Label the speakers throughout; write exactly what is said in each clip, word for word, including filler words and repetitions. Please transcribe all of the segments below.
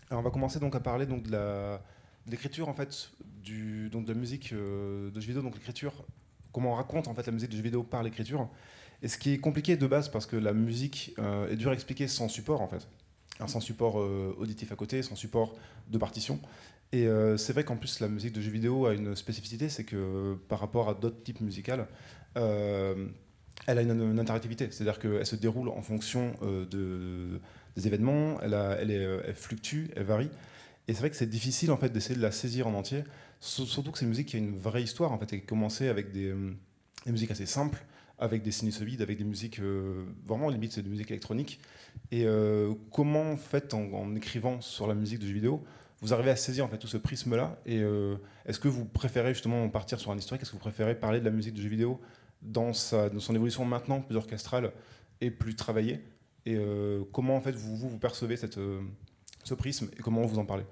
Speaker 1: Alors on va commencer donc à parler donc de la de l'écriture en fait du donc de la musique euh, de jeux vidéo, donc l'écriture, comment on raconte en fait la musique de jeux vidéo par l'écriture. Et ce qui est compliqué de base parce que la musique euh, est dure à expliquer sans support en fait. Alors, sans support euh, auditif à côté, sans support de partition. Et euh, c'est vrai qu'en plus la musique de jeux vidéo a une spécificité, c'est que par rapport à d'autres types musicales, euh, elle a une, une interactivité, c'est-à-dire qu'elle se déroule en fonction euh, de, des événements, elle, a- elle, est, euh, elle fluctue, elle varie. Et c'est vrai que c'est difficile en fait d'essayer de la saisir en entier, Sur- surtout que c'est une musique qui a une vraie histoire en fait, et qui a commencé avec des, euh, des musiques assez simples, avec des sinusoïdes, avec des musiques euh, vraiment limite c'est de musique électronique. Et euh, comment en fait en, en écrivant sur la musique de jeux vidéo, vous arrivez à saisir en fait tout ce prisme-là. Et euh, est-ce que vous préférez justement partir sur un historique, est-ce que vous préférez parler de la musique de jeux vidéo dans, sa, dans son évolution maintenant plus orchestrale et plus travaillée? Et euh, comment en fait vous, vous, vous percevez cette, euh, ce prisme et comment vous en parlez?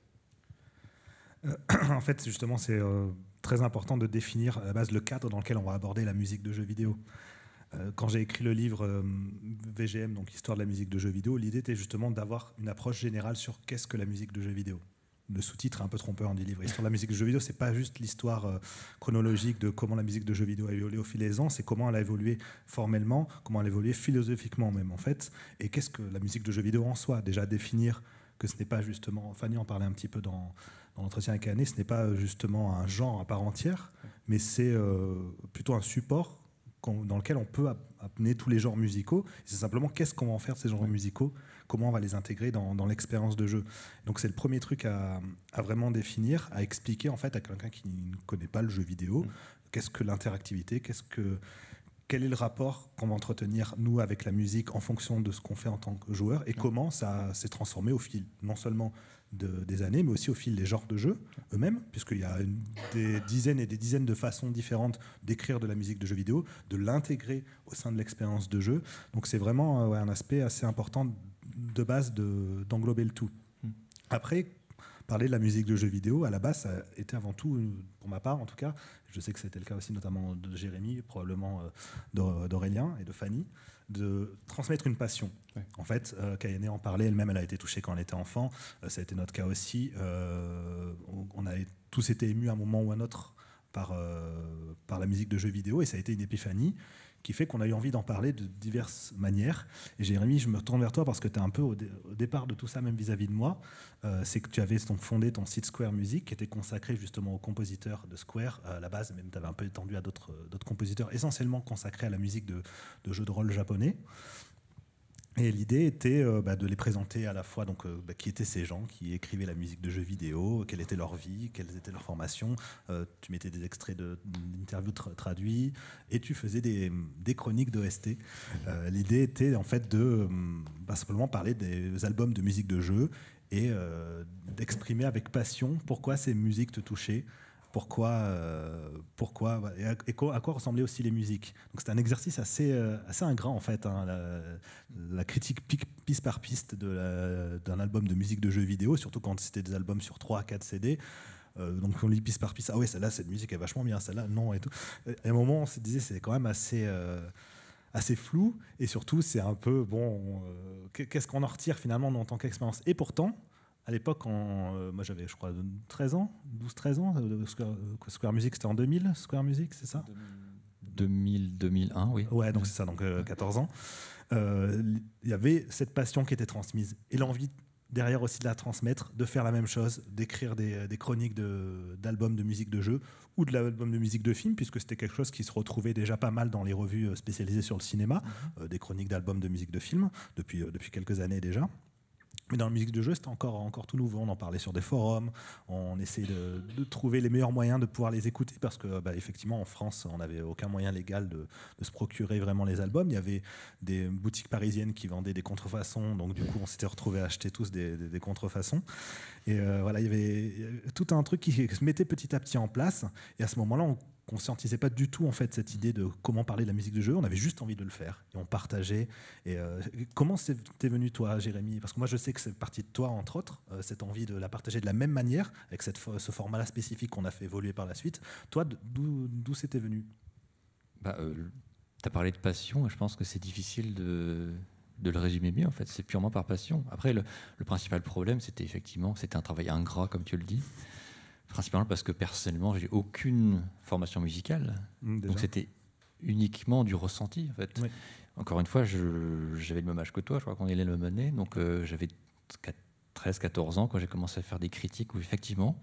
Speaker 2: Euh, en fait, justement, c'est euh, très important de définir à la base le cadre dans lequel on va aborder la musique de jeux vidéo. Euh, quand j'ai écrit le livre euh, V G M, donc Histoire de la musique de jeux vidéo, l'idée était justement d'avoir une approche générale sur qu'est-ce que la musique de jeux vidéo. Le sous-titre est un peu trompeur du livre. Histoire de la musique de jeux vidéo, c'est pas juste l'histoire euh, chronologique de comment la musique de jeux vidéo a évolué au fil des ans, c'est comment elle a évolué formellement, comment elle a évolué philosophiquement même en fait, et qu'est-ce que la musique de jeux vidéo en soi. Déjà définir que ce n'est pas justement, Fanny en parlait un petit peu dans, dans l'entretien avec Anne, ce n'est pas justement un genre à part entière, mais c'est euh, plutôt un support dans lequel on peut amener tous les genres musicaux. C'est simplement qu'est-ce qu'on va en faire de ces genres
Speaker 1: Ouais.
Speaker 2: musicaux, comment on va les intégrer dans, dans l'expérience de jeu. Donc c'est le premier truc à, à vraiment définir, à expliquer en fait à quelqu'un qui ne connaît pas le jeu vidéo,
Speaker 1: Mm.
Speaker 2: qu'est-ce que l'interactivité, qu'est-ce que quel est le rapport qu'on va entretenir, nous, avec la musique en fonction de ce qu'on fait en tant que joueur et comment ça s'est transformé au fil, non seulement de, des années, mais aussi au fil des genres de jeux eux-mêmes, puisqu'il y a une, des dizaines et des dizaines de façons différentes d'écrire de la musique de jeux vidéo, de l'intégrer au sein de l'expérience de jeu. Donc c'est vraiment euh, ouais, un aspect assez important de base de, d'englober le tout.
Speaker 1: Mm.
Speaker 2: Après, parler de la musique de jeux vidéo, à la base, ça était avant tout, pour ma part en tout cas, je sais que c'était le cas aussi notamment de Jérémy, probablement euh, d'Aurélien et de Fanny, de transmettre une passion.
Speaker 1: Ouais.
Speaker 2: En fait, euh, Kayane en parlait, elle-même, elle a été touchée quand elle était enfant, euh, ça a été notre cas aussi. Euh, on, on a tous été émus à un moment ou à un autre par, euh, par la musique de jeux vidéo, et ça a été une épiphanie qui fait qu'on a eu envie d'en parler de diverses manières. Et Jérémy, je me retourne vers toi parce que tu es un peu au, dé au départ de tout ça, même vis-à-vis -vis de moi. Euh, c'est que tu avais donc fondé ton site Square Music, qui était consacré justement aux compositeurs de Square à la base, même tu avais un peu étendu à d'autres compositeurs, essentiellement consacrés à la musique de, de jeux de rôle japonais. Et l'idée était euh, bah, de les présenter à la fois, donc, euh, bah, qui étaient ces gens qui écrivaient la musique de jeux vidéo, quelle était leur vie, quelles étaient leurs formations. Euh, tu mettais des extraits d'interviews tra traduits et tu faisais des, des chroniques d'O S T. Euh, L'idée était en fait de bah, simplement parler des albums de musique de jeu et euh, d'exprimer avec passion pourquoi ces musiques te touchaient. Pourquoi, euh, pourquoi et à, et à quoi ressemblaient aussi les musiques. Donc c'était un exercice assez, euh, assez ingrat en fait, hein, la, la critique piste par piste d'un album de musique de jeux vidéo, surtout quand c'était des albums sur trois à quatre C D. Euh, donc on lit piste par piste, ah ouais, celle-là, cette musique est vachement bien, celle-là, non, et tout. Et à un moment, on se disait, c'est quand même assez, euh, assez flou, et surtout, c'est un peu, bon, euh, qu'est-ce qu'on en retire finalement en tant qu'expérience. Et pourtant, à l'époque, euh, moi j'avais, je crois, treize ans, douze treize ans, euh, Square, Square Music, c'était en deux mille, Square Music, c'est ça
Speaker 3: deux mille, deux mille un, oui.
Speaker 2: Ouais, donc c'est ça, donc euh, quatorze ans. Il euh, y avait cette passion qui était transmise et l'envie derrière aussi de la transmettre, de faire la même chose, d'écrire des, des chroniques d'albums de, de musique de jeu ou de l'album de musique de film, puisque c'était quelque chose qui se retrouvait déjà pas mal dans les revues spécialisées sur le cinéma, mmh. euh, des chroniques d'albums de musique de film depuis, euh, depuis quelques années déjà. Mais dans la musique de jeu, c'était encore, encore tout nouveau. On en parlait sur des forums, on essayait de, de trouver les meilleurs moyens de pouvoir les écouter parce que, bah, effectivement, en France, on n'avait aucun moyen légal de, de se procurer vraiment les albums. Il y avait des boutiques parisiennes qui vendaient des contrefaçons, donc du coup, on s'était retrouvés à acheter tous des, des, des contrefaçons. Et euh, voilà, il y, avait, il y avait tout un truc qui se mettait petit à petit en place. Et à ce moment-là, on conscientisait pas du tout en fait cette idée de comment parler de la musique de jeu. On avait juste envie de le faire et on partageait. Et euh, comment t'es venu toi, Jérémy? Parce que moi je sais que c'est parti de toi entre autres, euh, cette envie de la partager de la même manière avec cette, ce format-là spécifique qu'on a fait évoluer par la suite. Toi, d'où c'était venu?
Speaker 3: Bah, euh, t'as parlé de passion et je pense que c'est difficile de de le résumer mieux, en fait. C'est purement par passion. Après, le, le principal problème, c'était effectivement, c'était un travail ingrat, comme tu le dis. Principalement parce que personnellement, j'ai aucune formation musicale. Mmh, donc c'était uniquement du ressenti, en fait. Oui. Encore une fois, je, j'avais le même âge que toi, je crois qu'on est la même année. Donc euh, j'avais treize quatorze ans quand j'ai commencé à faire des critiques où effectivement,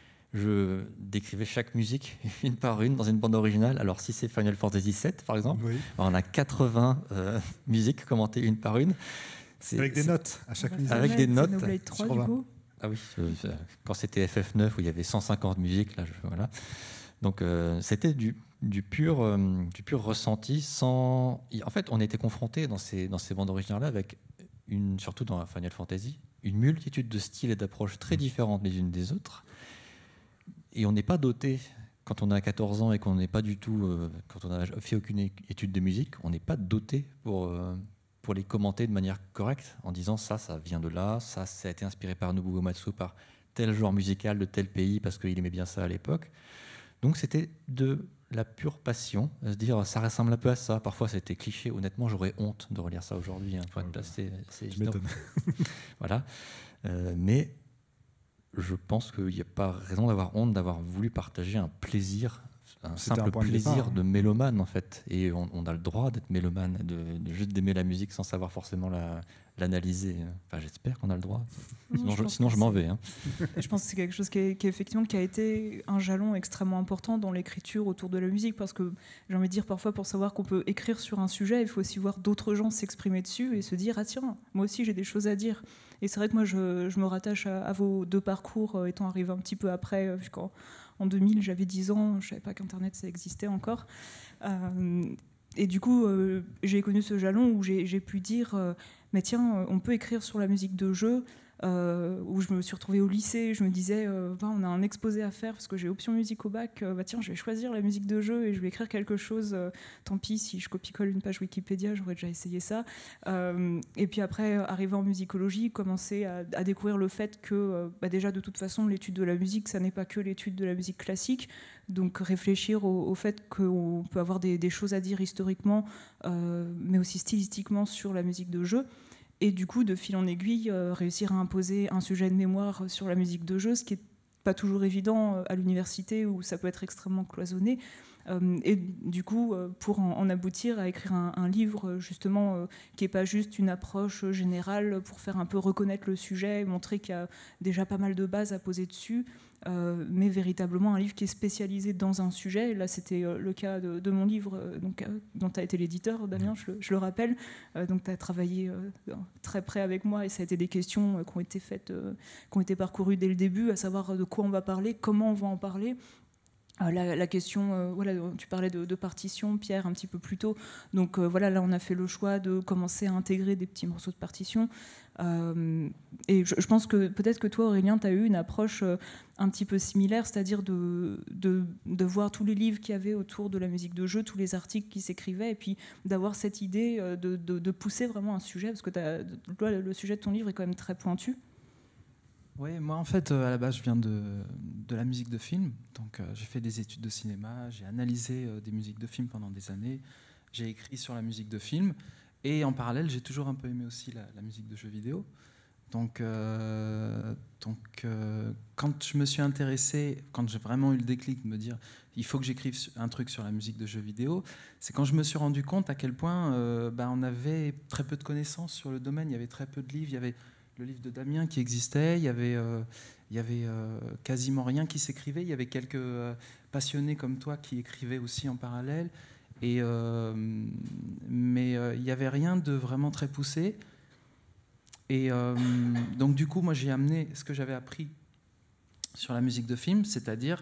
Speaker 3: je décrivais chaque musique une par une dans une bande originale. Alors si c'est Final Fantasy sept par exemple, oui. on a quatre-vingts euh, musiques commentées une par une.
Speaker 2: C'est, avec des c'est... notes à chaque musique.
Speaker 3: Avec des notes.
Speaker 4: Xenoblade trois du coup.
Speaker 3: Ah oui, euh, quand c'était F F neuf où il y avait cent cinquante musiques, là, je, voilà. Donc euh, c'était du, du, pur, euh, du pur ressenti sans... En fait, on était confrontés dans ces, dans ces bandes originales-là avec, une, surtout dans Final Fantasy, une multitude de styles et d'approches très différentes les unes des autres. Et on n'est pas doté, quand on a quatorze ans et qu'on n'est pas du tout, euh, quand on n'a fait aucune étude de musique, on n'est pas doté pour, euh, pour les commenter de manière correcte, en disant ça, ça vient de là, ça, ça a été inspiré par Nobuo Uematsu, par tel genre musical de tel pays, parce qu'il aimait bien ça à l'époque. Donc c'était de la pure passion, se dire ça ressemble un peu à ça. Parfois c'était cliché, honnêtement j'aurais honte de relire ça aujourd'hui. Hein, pour être placé, c'est
Speaker 2: Je m'étonne.
Speaker 3: Voilà. Euh, mais je pense qu'il n'y a pas raison d'avoir honte d'avoir voulu partager un plaisir, un C'était simple un plaisir de, départ, hein. de mélomane en fait. Et on, on a le droit d'être mélomane, de, de juste d'aimer la musique sans savoir forcément la, l'analyser. Enfin, j'espère qu'on a le droit. Non, sinon, je, je, sinon je m'en vais. Hein.
Speaker 4: Je pense que c'est quelque chose qui, est, qui, est effectivement, qui a été un jalon extrêmement important dans l'écriture autour de la musique, parce que j'ai envie de dire parfois pour savoir qu'on peut écrire sur un sujet, il faut aussi voir d'autres gens s'exprimer dessus et se dire ah tiens, moi aussi j'ai des choses à dire. Et c'est vrai que moi je, je me rattache à, à vos deux parcours, euh, étant arrivé un petit peu après, vu qu'en en deux mille j'avais dix ans, je savais pas qu'Internet ça existait encore. Euh, et du coup euh, j'ai connu ce jalon où j'ai, j'ai pu dire euh, mais tiens, on peut écrire sur la musique de jeu, euh, où je me suis retrouvée au lycée, je me disais, euh, bah, on a un exposé à faire parce que j'ai option musique au bac, euh, bah, tiens, je vais choisir la musique de jeu et je vais écrire quelque chose, euh, tant pis si je copie-colle une page Wikipédia, j'aurais déjà essayé ça. Euh, et puis après, arriver en musicologie, commencer à, à découvrir le fait que, euh, bah, déjà de toute façon, l'étude de la musique, ça n'est pas que l'étude de la musique classique, donc réfléchir au, au fait qu'on peut avoir des, des choses à dire historiquement, euh, mais aussi stylistiquement sur la musique de jeu. Et du coup, de fil en aiguille, euh, réussir à imposer un sujet de mémoire sur la musique de jeu, ce qui n'est pas toujours évident à l'université où ça peut être extrêmement cloisonné. Euh, et du coup, euh, pour en, en aboutir à écrire un, un livre, justement, euh, qui n'est pas juste une approche générale pour faire un peu reconnaître le sujet et montrer qu'il y a déjà pas mal de bases à poser dessus, euh, mais véritablement un livre qui est spécialisé dans un sujet. Là, c'était euh, le cas de, de mon livre, euh, donc, euh, dont tu as été l'éditeur, Damien, je, je le rappelle. Euh, donc, tu as travaillé euh, très près avec moi et ça a été des questions euh, qui ont été faites, euh, qui ont été parcourues dès le début, à savoir de quoi on va parler, comment on va en parler. La, la question, euh, voilà, tu parlais de, de partition, Pierre, un petit peu plus tôt. Donc euh, voilà, là, on a fait le choix de commencer à intégrer des petits morceaux de partition. Euh, et je, je pense que peut-être que toi, Aurélien, tu as eu une approche euh, un petit peu similaire, c'est-à-dire de, de, de voir tous les livres qu'il y avait autour de la musique de jeu, tous les articles qui s'écrivaient, et puis d'avoir cette idée de, de, de pousser vraiment un sujet, parce que t'as, toi, le sujet de ton livre est quand même très pointu.
Speaker 5: Oui, moi en fait, euh, à la base, je viens de, de la musique de film. Donc, euh, j'ai fait des études de cinéma, j'ai analysé euh, des musiques de film pendant des années, j'ai écrit sur la musique de film. Et en parallèle, j'ai toujours un peu aimé aussi la, la musique de jeux vidéo. Donc, euh, donc euh, quand je me suis intéressé, quand j'ai vraiment eu le déclic de me dire il faut que j'écrive un truc sur la musique de jeux vidéo, c'est quand je me suis rendu compte à quel point euh, bah, on avait très peu de connaissances sur le domaine, il y avait très peu de livres, il y avait le livre de Damien qui existait, il y avait, euh, il y avait euh, quasiment rien qui s'écrivait, il y avait quelques euh, passionnés comme toi qui écrivaient aussi en parallèle, et, euh, mais euh, il n'y avait rien de vraiment très poussé. Et euh, donc du coup, moi j'ai amené ce que j'avais appris sur la musique de film, c'est-à-dire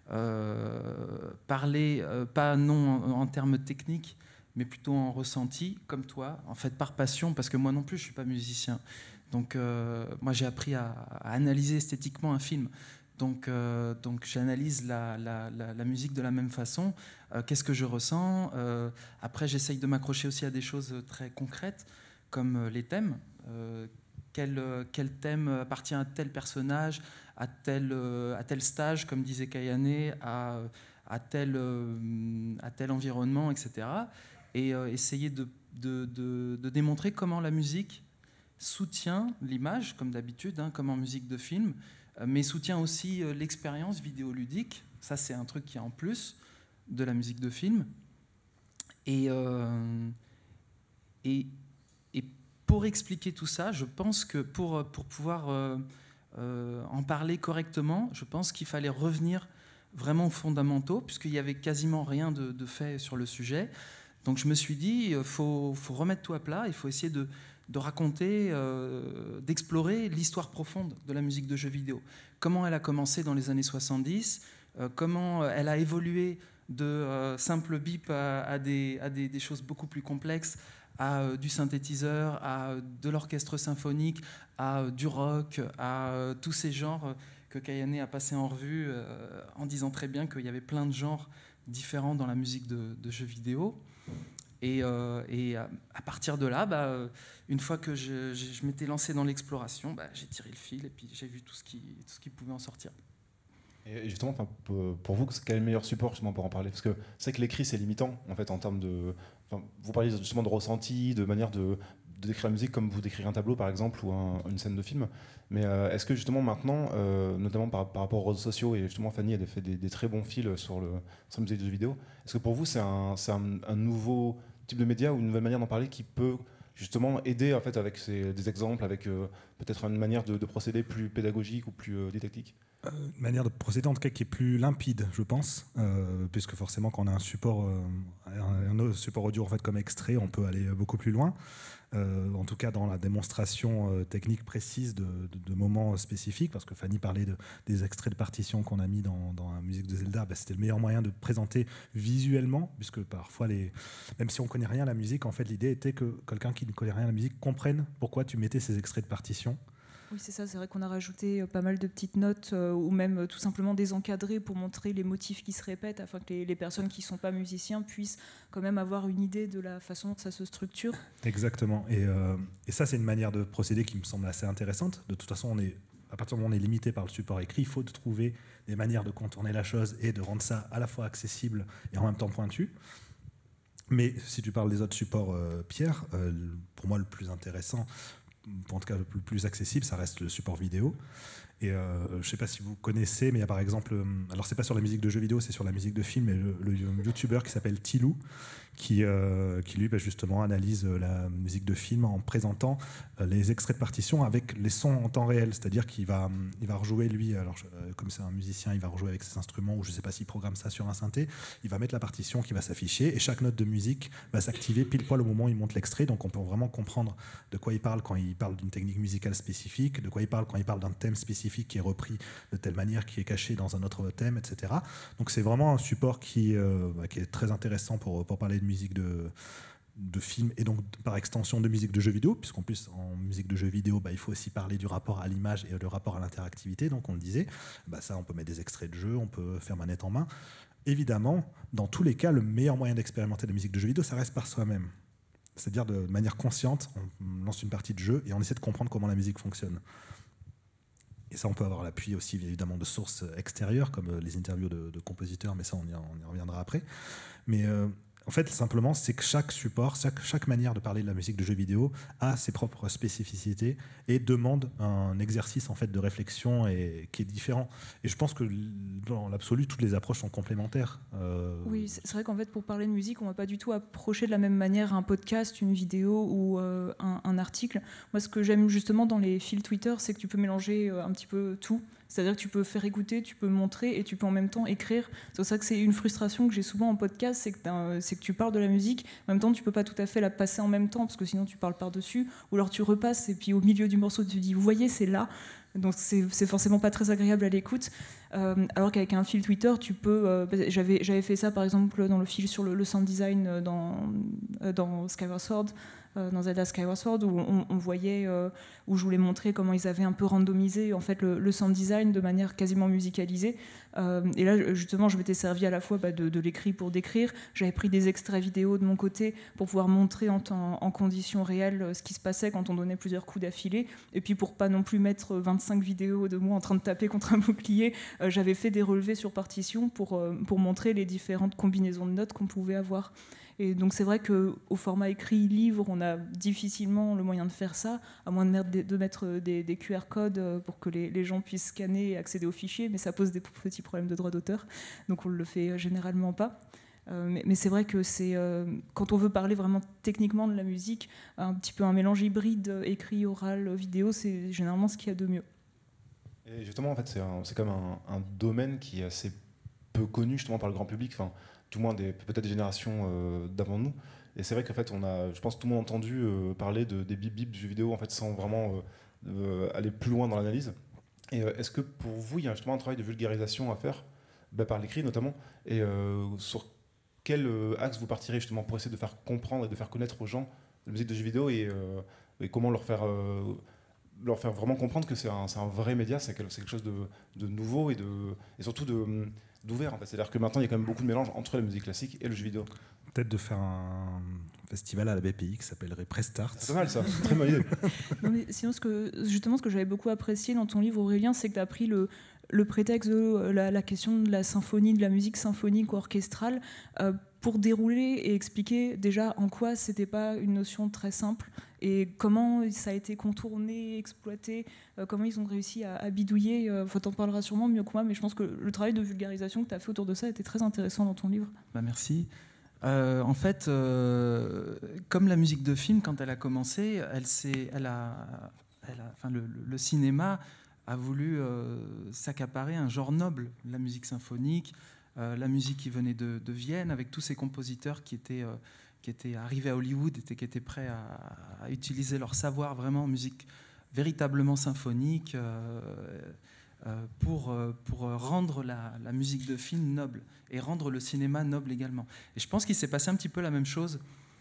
Speaker 5: euh, parler, euh, pas non en, en termes techniques, mais plutôt en ressenti, comme toi, en fait par passion, parce que moi non plus je ne suis pas musicien. Donc euh, moi j'ai appris à, à analyser esthétiquement un film. Donc, euh, donc j'analyse la, la, la, la musique de la même façon. Euh, qu'est-ce que je ressens euh, Après j'essaye de m'accrocher aussi à des choses très concrètes, comme euh, les thèmes. Euh, quel, quel thème appartient à tel personnage, à tel, euh, à tel stage, comme disait Kayane, à, à, tel, euh, à tel environnement, et cetera. Et euh, essayer de de, de, de démontrer comment la musique soutient l'image, comme d'habitude, hein, comme en musique de film, euh, mais soutient aussi euh, l'expérience vidéoludique. Ça, c'est un truc qui est en plus de la musique de film. Et, euh, et, et pour expliquer tout ça, je pense que pour, pour pouvoir euh, euh, en parler correctement, je pense qu'il fallait revenir vraiment aux fondamentaux, puisqu'il n'y avait quasiment rien de, de fait sur le sujet. Donc je me suis dit, il faut, faut remettre tout à plat, il faut essayer de, de raconter, euh, d'explorer l'histoire profonde de la musique de jeux vidéo. Comment elle a commencé dans les années soixante-dix, euh, comment elle a évolué de euh, simple bip à, à, des, à des, des choses beaucoup plus complexes, à euh, du synthétiseur, à euh, de l'orchestre symphonique, à euh, du rock, à euh, tous ces genres euh, que Kayane a passé en revue euh, en disant très bien qu'il y avait plein de genres différents dans la musique de, de jeux vidéo. Et, euh, et à, à partir de là, bah, une fois que je, je, je m'étais lancé dans l'exploration, bah, j'ai tiré le fil et puis j'ai vu tout ce qui, tout ce qui pouvait en sortir.
Speaker 1: Et justement, pour vous, quel est le meilleur support justement pour en parler? Parce que c'est que l'écrit, c'est limitant en fait en termes de. Enfin, vous parlez justement de ressenti, de manière de, de décrire la musique comme vous décrire un tableau par exemple ou un, une scène de film. Mais euh, est-ce que justement maintenant, euh, notamment par, par rapport aux réseaux sociaux, et justement Fanny elle a fait des, des très bons fils sur, le, sur la musique de jeux vidéo, est-ce que pour vous c'est un, c'est un, un nouveau type de média ou une nouvelle manière d'en parler qui peut justement aider en fait avec ces, des exemples, avec euh, peut-être une manière de, de procéder plus pédagogique ou plus euh, didactique?
Speaker 2: Euh, une manière de procéder en tout cas qui est plus limpide, je pense, euh, puisque forcément quand on a un support, euh, un, un support audio en fait comme extrait, on peut aller beaucoup plus loin. Euh, en tout cas dans la démonstration euh, technique précise de, de, de moments spécifiques, parce que Fanny parlait de, des extraits de partitions qu'on a mis dans, dans la musique de Zelda, bah, c'était le meilleur moyen de présenter visuellement, puisque parfois, les, même si on ne connaît rien à la musique, en fait l'idée était que quelqu'un qui ne connaît rien à la musique comprenne pourquoi tu mettais ces extraits de partitions.
Speaker 4: Oui, c'est ça, c'est vrai qu'on a rajouté pas mal de petites notes euh, ou même euh, tout simplement des encadrés pour montrer les motifs qui se répètent afin que les, les personnes qui ne sont pas musiciens puissent quand même avoir une idée de la façon dont ça se structure.
Speaker 2: Exactement. Et, euh, et ça, c'est une manière de procéder qui me semble assez intéressante. De toute façon, on est, à partir du moment où on est limité par le support écrit, il faut trouver des manières de contourner la chose et de rendre ça à la fois accessible et en même temps pointu. Mais si tu parles des autres supports, euh, Pierre, euh, pour moi, le plus intéressant, en tout cas le plus, plus accessible, ça reste le support vidéo. Et euh, je ne sais pas si vous connaissez, mais il y a par exemple, alors c'est pas sur la musique de jeux vidéo, c'est sur la musique de film, et le, le youtubeur qui s'appelle Tilou, qui, euh, qui lui bah, justement analyse la musique de film en présentant les extraits de partition avec les sons en temps réel, c'est-à-dire qu'il va, il va rejouer lui, alors je, comme c'est un musicien, il va rejouer avec ses instruments, ou je ne sais pas s'il programme ça sur un synthé, il va mettre la partition qui va s'afficher, et chaque note de musique va s'activer pile poil au moment où il monte l'extrait, donc on peut vraiment comprendre de quoi il parle quand il parle d'une technique musicale spécifique, de quoi il parle quand il parle d'un thème spécifique qui est repris de telle manière, qui est caché dans un autre thème, et cetera. Donc c'est vraiment un support qui, euh, qui est très intéressant pour, pour parler de musique de, de film et donc par extension de musique de jeux vidéo, puisqu'en plus en musique de jeux vidéo, bah, il faut aussi parler du rapport à l'image et du rapport à l'interactivité, donc on le disait, bah, ça on peut mettre des extraits de jeux, on peut faire manette en main. Évidemment, dans tous les cas, le meilleur moyen d'expérimenter la musique de jeux vidéo, ça reste par soi-même. C'est-à-dire de manière consciente, on lance une partie de jeu et on essaie de comprendre comment la musique fonctionne. Et ça, on peut avoir l'appui aussi évidemment de sources extérieures, comme les interviews de, de compositeurs, mais ça, on y, on y reviendra après. Mais euh, en fait, simplement, c'est que chaque support, chaque, chaque manière de parler de la musique de jeux vidéo a ses propres spécificités et demande un exercice en fait, de réflexion et, qui est différent. Et je pense que dans l'absolu, toutes les approches sont complémentaires. Euh...
Speaker 4: Oui, c'est vrai qu'en fait, pour parler de musique, on ne va pas du tout approcher de la même manière un podcast, une vidéo ou euh, un, un article. Moi, ce que j'aime justement dans les fils Twitter, c'est que tu peux mélanger un petit peu tout. C'est-à-dire que tu peux faire écouter, tu peux montrer et tu peux en même temps écrire. C'est pour ça que c'est une frustration que j'ai souvent en podcast, c'est que, c'est que tu parles de la musique, en même temps tu peux pas tout à fait la passer en même temps parce que sinon tu parles par-dessus, ou alors tu repasses et puis au milieu du morceau tu dis vous voyez c'est là, donc c'est, c'est forcément pas très agréable à l'écoute. Euh, alors qu'avec un fil Twitter tu peux, euh, j'avais, j'avais fait ça par exemple dans le fil sur le, le sound design dans, dans Skyward Sword, dans Zelda Skyward Sword, où on, on voyait, euh, où je voulais montrer comment ils avaient un peu randomisé en fait le, le sound design de manière quasiment musicalisée. Euh, et là, justement, je m'étais servi à la fois bah, de, de l'écrit pour décrire. J'avais pris des extraits vidéo de mon côté pour pouvoir montrer en, temps, en conditions réelles ce qui se passait quand on donnait plusieurs coups d'affilée. Et puis pour pas non plus mettre vingt-cinq vidéos de moi en train de taper contre un bouclier, euh, j'avais fait des relevés sur partition pour, euh, pour montrer les différentes combinaisons de notes qu'on pouvait avoir. Et donc c'est vrai qu'au format écrit livre, on a difficilement le moyen de faire ça, à moins de mettre des, de mettre des, des Q R codes pour que les, les gens puissent scanner et accéder aux fichiers, mais ça pose des petits problèmes de droit d'auteur, donc on ne le fait généralement pas. Euh, mais, mais c'est vrai que c'est, euh, quand on veut parler vraiment techniquement de la musique, un petit peu un mélange hybride écrit, oral, vidéo, c'est généralement ce qu'il y a de mieux.
Speaker 1: Et justement, en fait, c'est, un, c'est quand même un, un domaine qui est assez peu connu justement par le grand public, enfin, tout le moins des, peut-être des générations euh, d'avant nous. Et c'est vrai qu'en fait, on a, je pense, tout le monde entendu euh, parler de, des bip bip du jeu vidéo, en fait, sans vraiment euh, euh, aller plus loin dans l'analyse. Et euh, est-ce que pour vous, il y a justement un travail de vulgarisation à faire, bah, par l'écrit notamment, et euh, sur quel euh, axe vous partirez justement pour essayer de faire comprendre et de faire connaître aux gens la musique de jeux vidéo et, euh, et comment leur faire, euh, leur faire vraiment comprendre que c'est un, c'est un vrai média, c'est quelque, c'est quelque chose de, de nouveau et, de, et surtout de, d'ouvert. En fait. C'est-à-dire que maintenant, il y a quand même beaucoup de mélange entre la musique classique et le jeu vidéo.
Speaker 2: Peut-être de faire un festival à la B P I qui s'appellerait Prestart.
Speaker 1: C'est pas mal ça, c'est très bonne idée.
Speaker 4: Non, mais sinon, ce que, justement, ce que j'avais beaucoup apprécié dans ton livre, Aurélien, c'est que tu as pris le, le prétexte de la, la question de la symphonie, de la musique symphonique ou orchestrale, euh, pour dérouler et expliquer déjà en quoi c'était pas une notion très simple et comment ça a été contourné, exploité, euh, comment ils ont réussi à, à bidouiller. Euh, faut t'en parlera sûrement mieux que moi, mais je pense que le travail de vulgarisation que tu as fait autour de ça était très intéressant dans ton livre.
Speaker 5: Bah merci. Euh, en fait, euh, comme la musique de film, quand elle a commencé, elle s'est, elle a, elle a, enfin, le, le cinéma a voulu euh, s'accaparer un genre noble, la musique symphonique, euh, la musique qui venait de, de Vienne, avec tous ces compositeurs qui étaient, euh, qui étaient arrivés à Hollywood, et qui étaient prêts à, à utiliser leur savoir vraiment en musique véritablement symphonique euh, euh, pour, euh, pour rendre la, la musique de film noble et rendre le cinéma noble également. Et je pense qu'il s'est passé un petit peu la même chose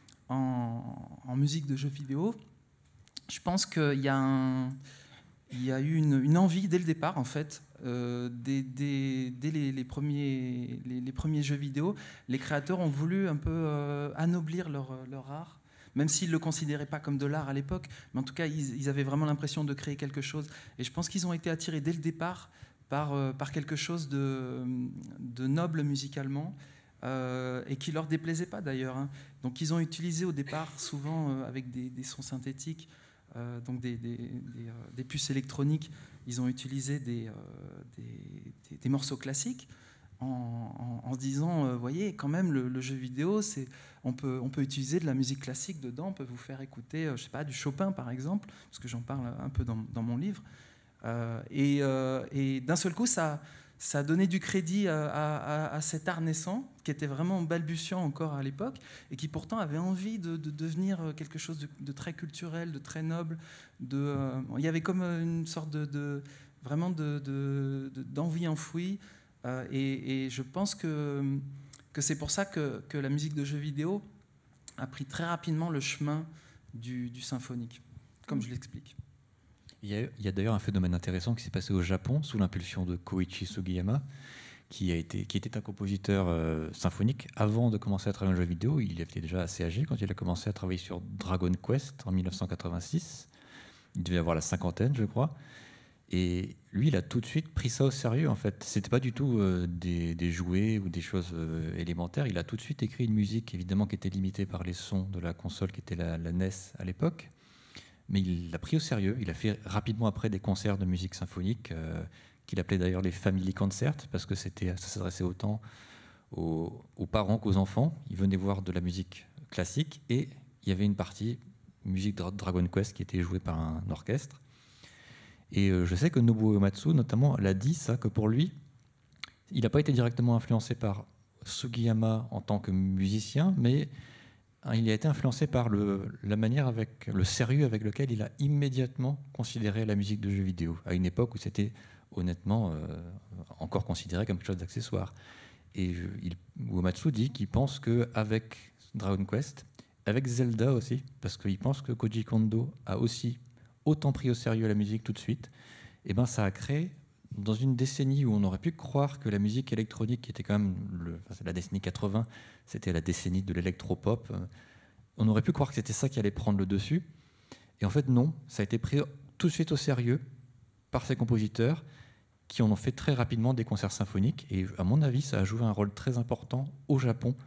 Speaker 5: en, en musique de jeux vidéo. Je pense qu'il y a, un, il y a eu une, une envie dès le départ, en fait, euh, dès, dès, dès les, les, premiers, les, les premiers jeux vidéo, les créateurs ont voulu un peu euh, anoblir leur, leur art, même s'ils ne le considéraient pas comme de l'art à l'époque, mais en tout cas, ils, ils avaient vraiment l'impression de créer quelque chose. Et je pense qu'ils ont été attirés dès le départ par, euh, par quelque chose de, de noble musicalement, euh, et qui ne leur déplaisait pas d'ailleurs. Hein. Donc ils ont utilisé au départ, souvent euh, avec des, des sons synthétiques, euh, donc des, des, des, euh, des puces électroniques, ils ont utilisé des, euh, des, des, des morceaux classiques, en, en, en se disant, euh, voyez, quand même, le, le jeu vidéo, c'est, on, peut, on peut utiliser de la musique classique dedans, on peut vous faire écouter, euh, je sais pas, du Chopin par exemple, parce que j'en parle un peu dans, dans mon livre. Euh, et, euh, et d'un seul coup, ça, ça a donné du crédit à, à, à cet art naissant, qui était vraiment balbutiant encore à l'époque, et qui pourtant avait envie de, de devenir quelque chose de, de très culturel, de très noble. De, euh, il y avait comme une sorte de, de vraiment de, de, de, d'envie enfouie. Euh, et, et je pense que, que c'est pour ça que, que la musique de jeux vidéo a pris très rapidement le chemin du, du symphonique, comme je l'explique.
Speaker 3: Il y a, il y a d'ailleurs un phénomène intéressant qui s'est passé au Japon sous l'impulsion de Koichi Sugiyama, qui, a été, qui était un compositeur euh, symphonique avant de commencer à travailler en jeux vidéo. Il était déjà assez âgé quand il a commencé à travailler sur Dragon Quest en mille neuf cent quatre-vingt-six. Il devait avoir la cinquantaine, je crois. Et lui, il a tout de suite pris ça au sérieux, en fait. C'était pas du tout euh, des, des jouets ou des choses euh, élémentaires. Il a tout de suite écrit une musique, évidemment, qui était limitée par les sons de la console, qui était la, la N E S à l'époque. Mais il l'a pris au sérieux. Il a fait rapidement après des concerts de musique symphonique, euh, qu'il appelait d'ailleurs les Family Concerts, parce que c'était, ça s'adressait autant aux, aux parents qu'aux enfants. Ils venaient voir de la musique classique, et il y avait une partie musique de Dragon Quest qui était jouée par un orchestre. Et euh, je sais que Nobuo Uematsu, notamment, l'a dit, ça, que pour lui, il n'a pas été directement influencé par Sugiyama en tant que musicien, mais il a été influencé par le, la manière avec le sérieux avec lequel il a immédiatement considéré la musique de jeux vidéo, à une époque où c'était honnêtement euh, encore considéré comme quelque chose d'accessoire. Et je, il, Uematsu dit qu'il pense qu'avec Dragon Quest, avec Zelda aussi, parce qu'il pense que Koji Kondo a aussi autant pris au sérieux la musique tout de suite, et ben ça a créé, dans une décennie où on aurait pu croire que la musique électronique, qui était quand même le, enfin, la décennie quatre-vingts, c'était la décennie de l'électropop, on aurait pu croire que c'était ça qui allait prendre le dessus. Et en fait, non, ça a été pris tout de suite au sérieux par ces compositeurs qui en ont fait très rapidement des concerts symphoniques. Et à mon avis, ça a joué un rôle très important au Japon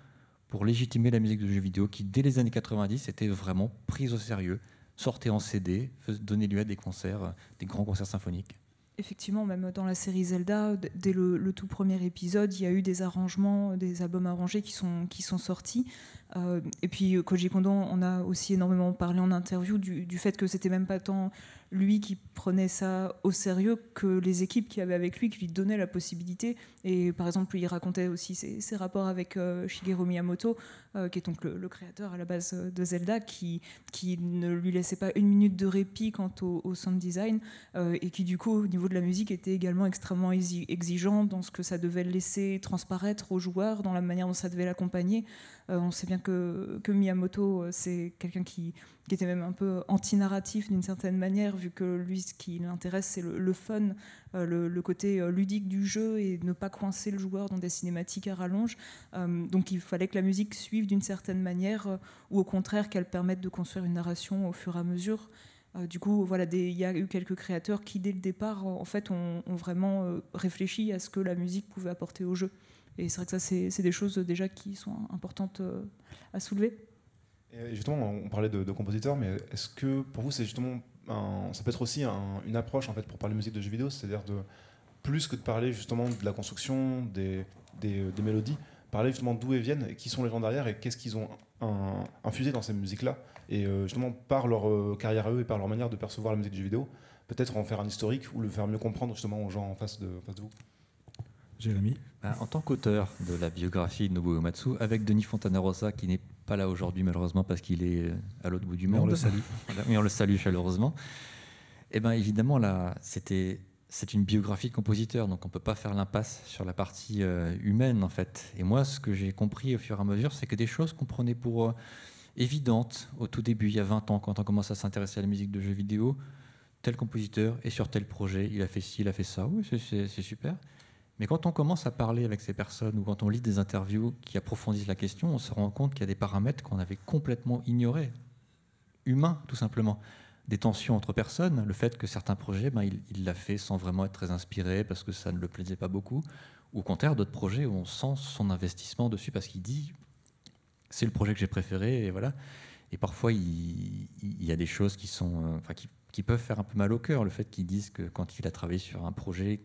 Speaker 3: pour légitimer la musique de jeux vidéo qui, dès les années quatre-vingt-dix, était vraiment prise au sérieux, sortait en C D, donnait lieu à des concerts, des grands concerts symphoniques.
Speaker 4: Effectivement, même dans la série Zelda, dès le, le tout premier épisode, il y a eu des arrangements, des albums arrangés qui sont, qui sont sortis. Euh, et puis Koji Kondo, on a aussi énormément parlé en interview du, du fait que c'était même pas tant lui qui prenait ça au sérieux que les équipes qui avaient avec lui, qui lui donnaient la possibilité. Et par exemple, il racontait aussi ses, ses rapports avec euh, Shigeru Miyamoto, euh, qui est donc le, le créateur à la base de Zelda, qui, qui ne lui laissait pas une minute de répit quant au, au sound design, euh, et qui du coup, au niveau de la musique, était également extrêmement exigeant dans ce que ça devait laisser transparaître aux joueurs, dans la manière dont ça devait l'accompagner. Euh, on sait bien que, que Miyamoto, c'est quelqu'un qui, qui était même un peu anti-narratif d'une certaine manière, vu que lui, ce qui l'intéresse, c'est le, le fun, euh, le, le côté euh, ludique du jeu et ne pas coincer le joueur dans des cinématiques à rallonge. Euh, donc il fallait que la musique suive d'une certaine manière, euh, ou au contraire qu'elle permette de construire une narration au fur et à mesure. Euh, du coup, voilà, des, il y a eu quelques créateurs qui, dès le départ, en fait, ont, ont vraiment euh, réfléchi à ce que la musique pouvait apporter au jeu. Et c'est vrai que ça, c'est, c'est des choses déjà qui sont importantes euh, à soulever.
Speaker 1: Et justement, on parlait de, de compositeurs, mais est-ce que pour vous, c'est justement un, ça peut être aussi un, une approche en fait pour parler musique de jeux vidéo, c'est-à-dire de plus que de parler justement de la construction des, des, des mélodies, parler justement d'où elles viennent, et qui sont les gens derrière et qu'est-ce qu'ils ont un, infusé dans ces musiques-là, et euh, justement par leur euh, carrière à eux et par leur manière de percevoir la musique de jeux vidéo, peut-être en faire un historique ou le faire mieux comprendre justement aux gens en face de, en face de vous.
Speaker 2: Jérémy.
Speaker 3: En tant qu'auteur de la biographie de Nobuo Uematsu, avec Denis Fontana-Rosa, qui n'est pas là aujourd'hui malheureusement parce qu'il est à l'autre bout du
Speaker 2: Mais
Speaker 3: monde.
Speaker 2: on le salue.
Speaker 3: Oui, on le salue chaleureusement. Et bien évidemment, là, c'était, c'est une biographie de compositeur, donc on ne peut pas faire l'impasse sur la partie euh, humaine en fait. Et moi, ce que j'ai compris au fur et à mesure, c'est que des choses qu'on prenait pour euh, évidentes au tout début, il y a vingt ans, quand on commence à s'intéresser à la musique de jeux vidéo, tel compositeur est sur tel projet, il a fait ci, il a fait ça, oui, c'est, c'est, c'est super. Mais quand on commence à parler avec ces personnes ou quand on lit des interviews qui approfondissent la question, on se rend compte qu'il y a des paramètres qu'on avait complètement ignorés, humains tout simplement. Des tensions entre personnes, le fait que certains projets, ben, il, il l'a fait sans vraiment être très inspiré parce que ça ne le plaisait pas beaucoup, ou au contraire d'autres projets où on sent son investissement dessus parce qu'il dit c'est le projet que j'ai préféré et voilà. Et parfois il, il y a des choses qui sont, euh, enfin, qui, qui peuvent faire un peu mal au cœur, le fait qu'ils disent que quand il a travaillé sur un projet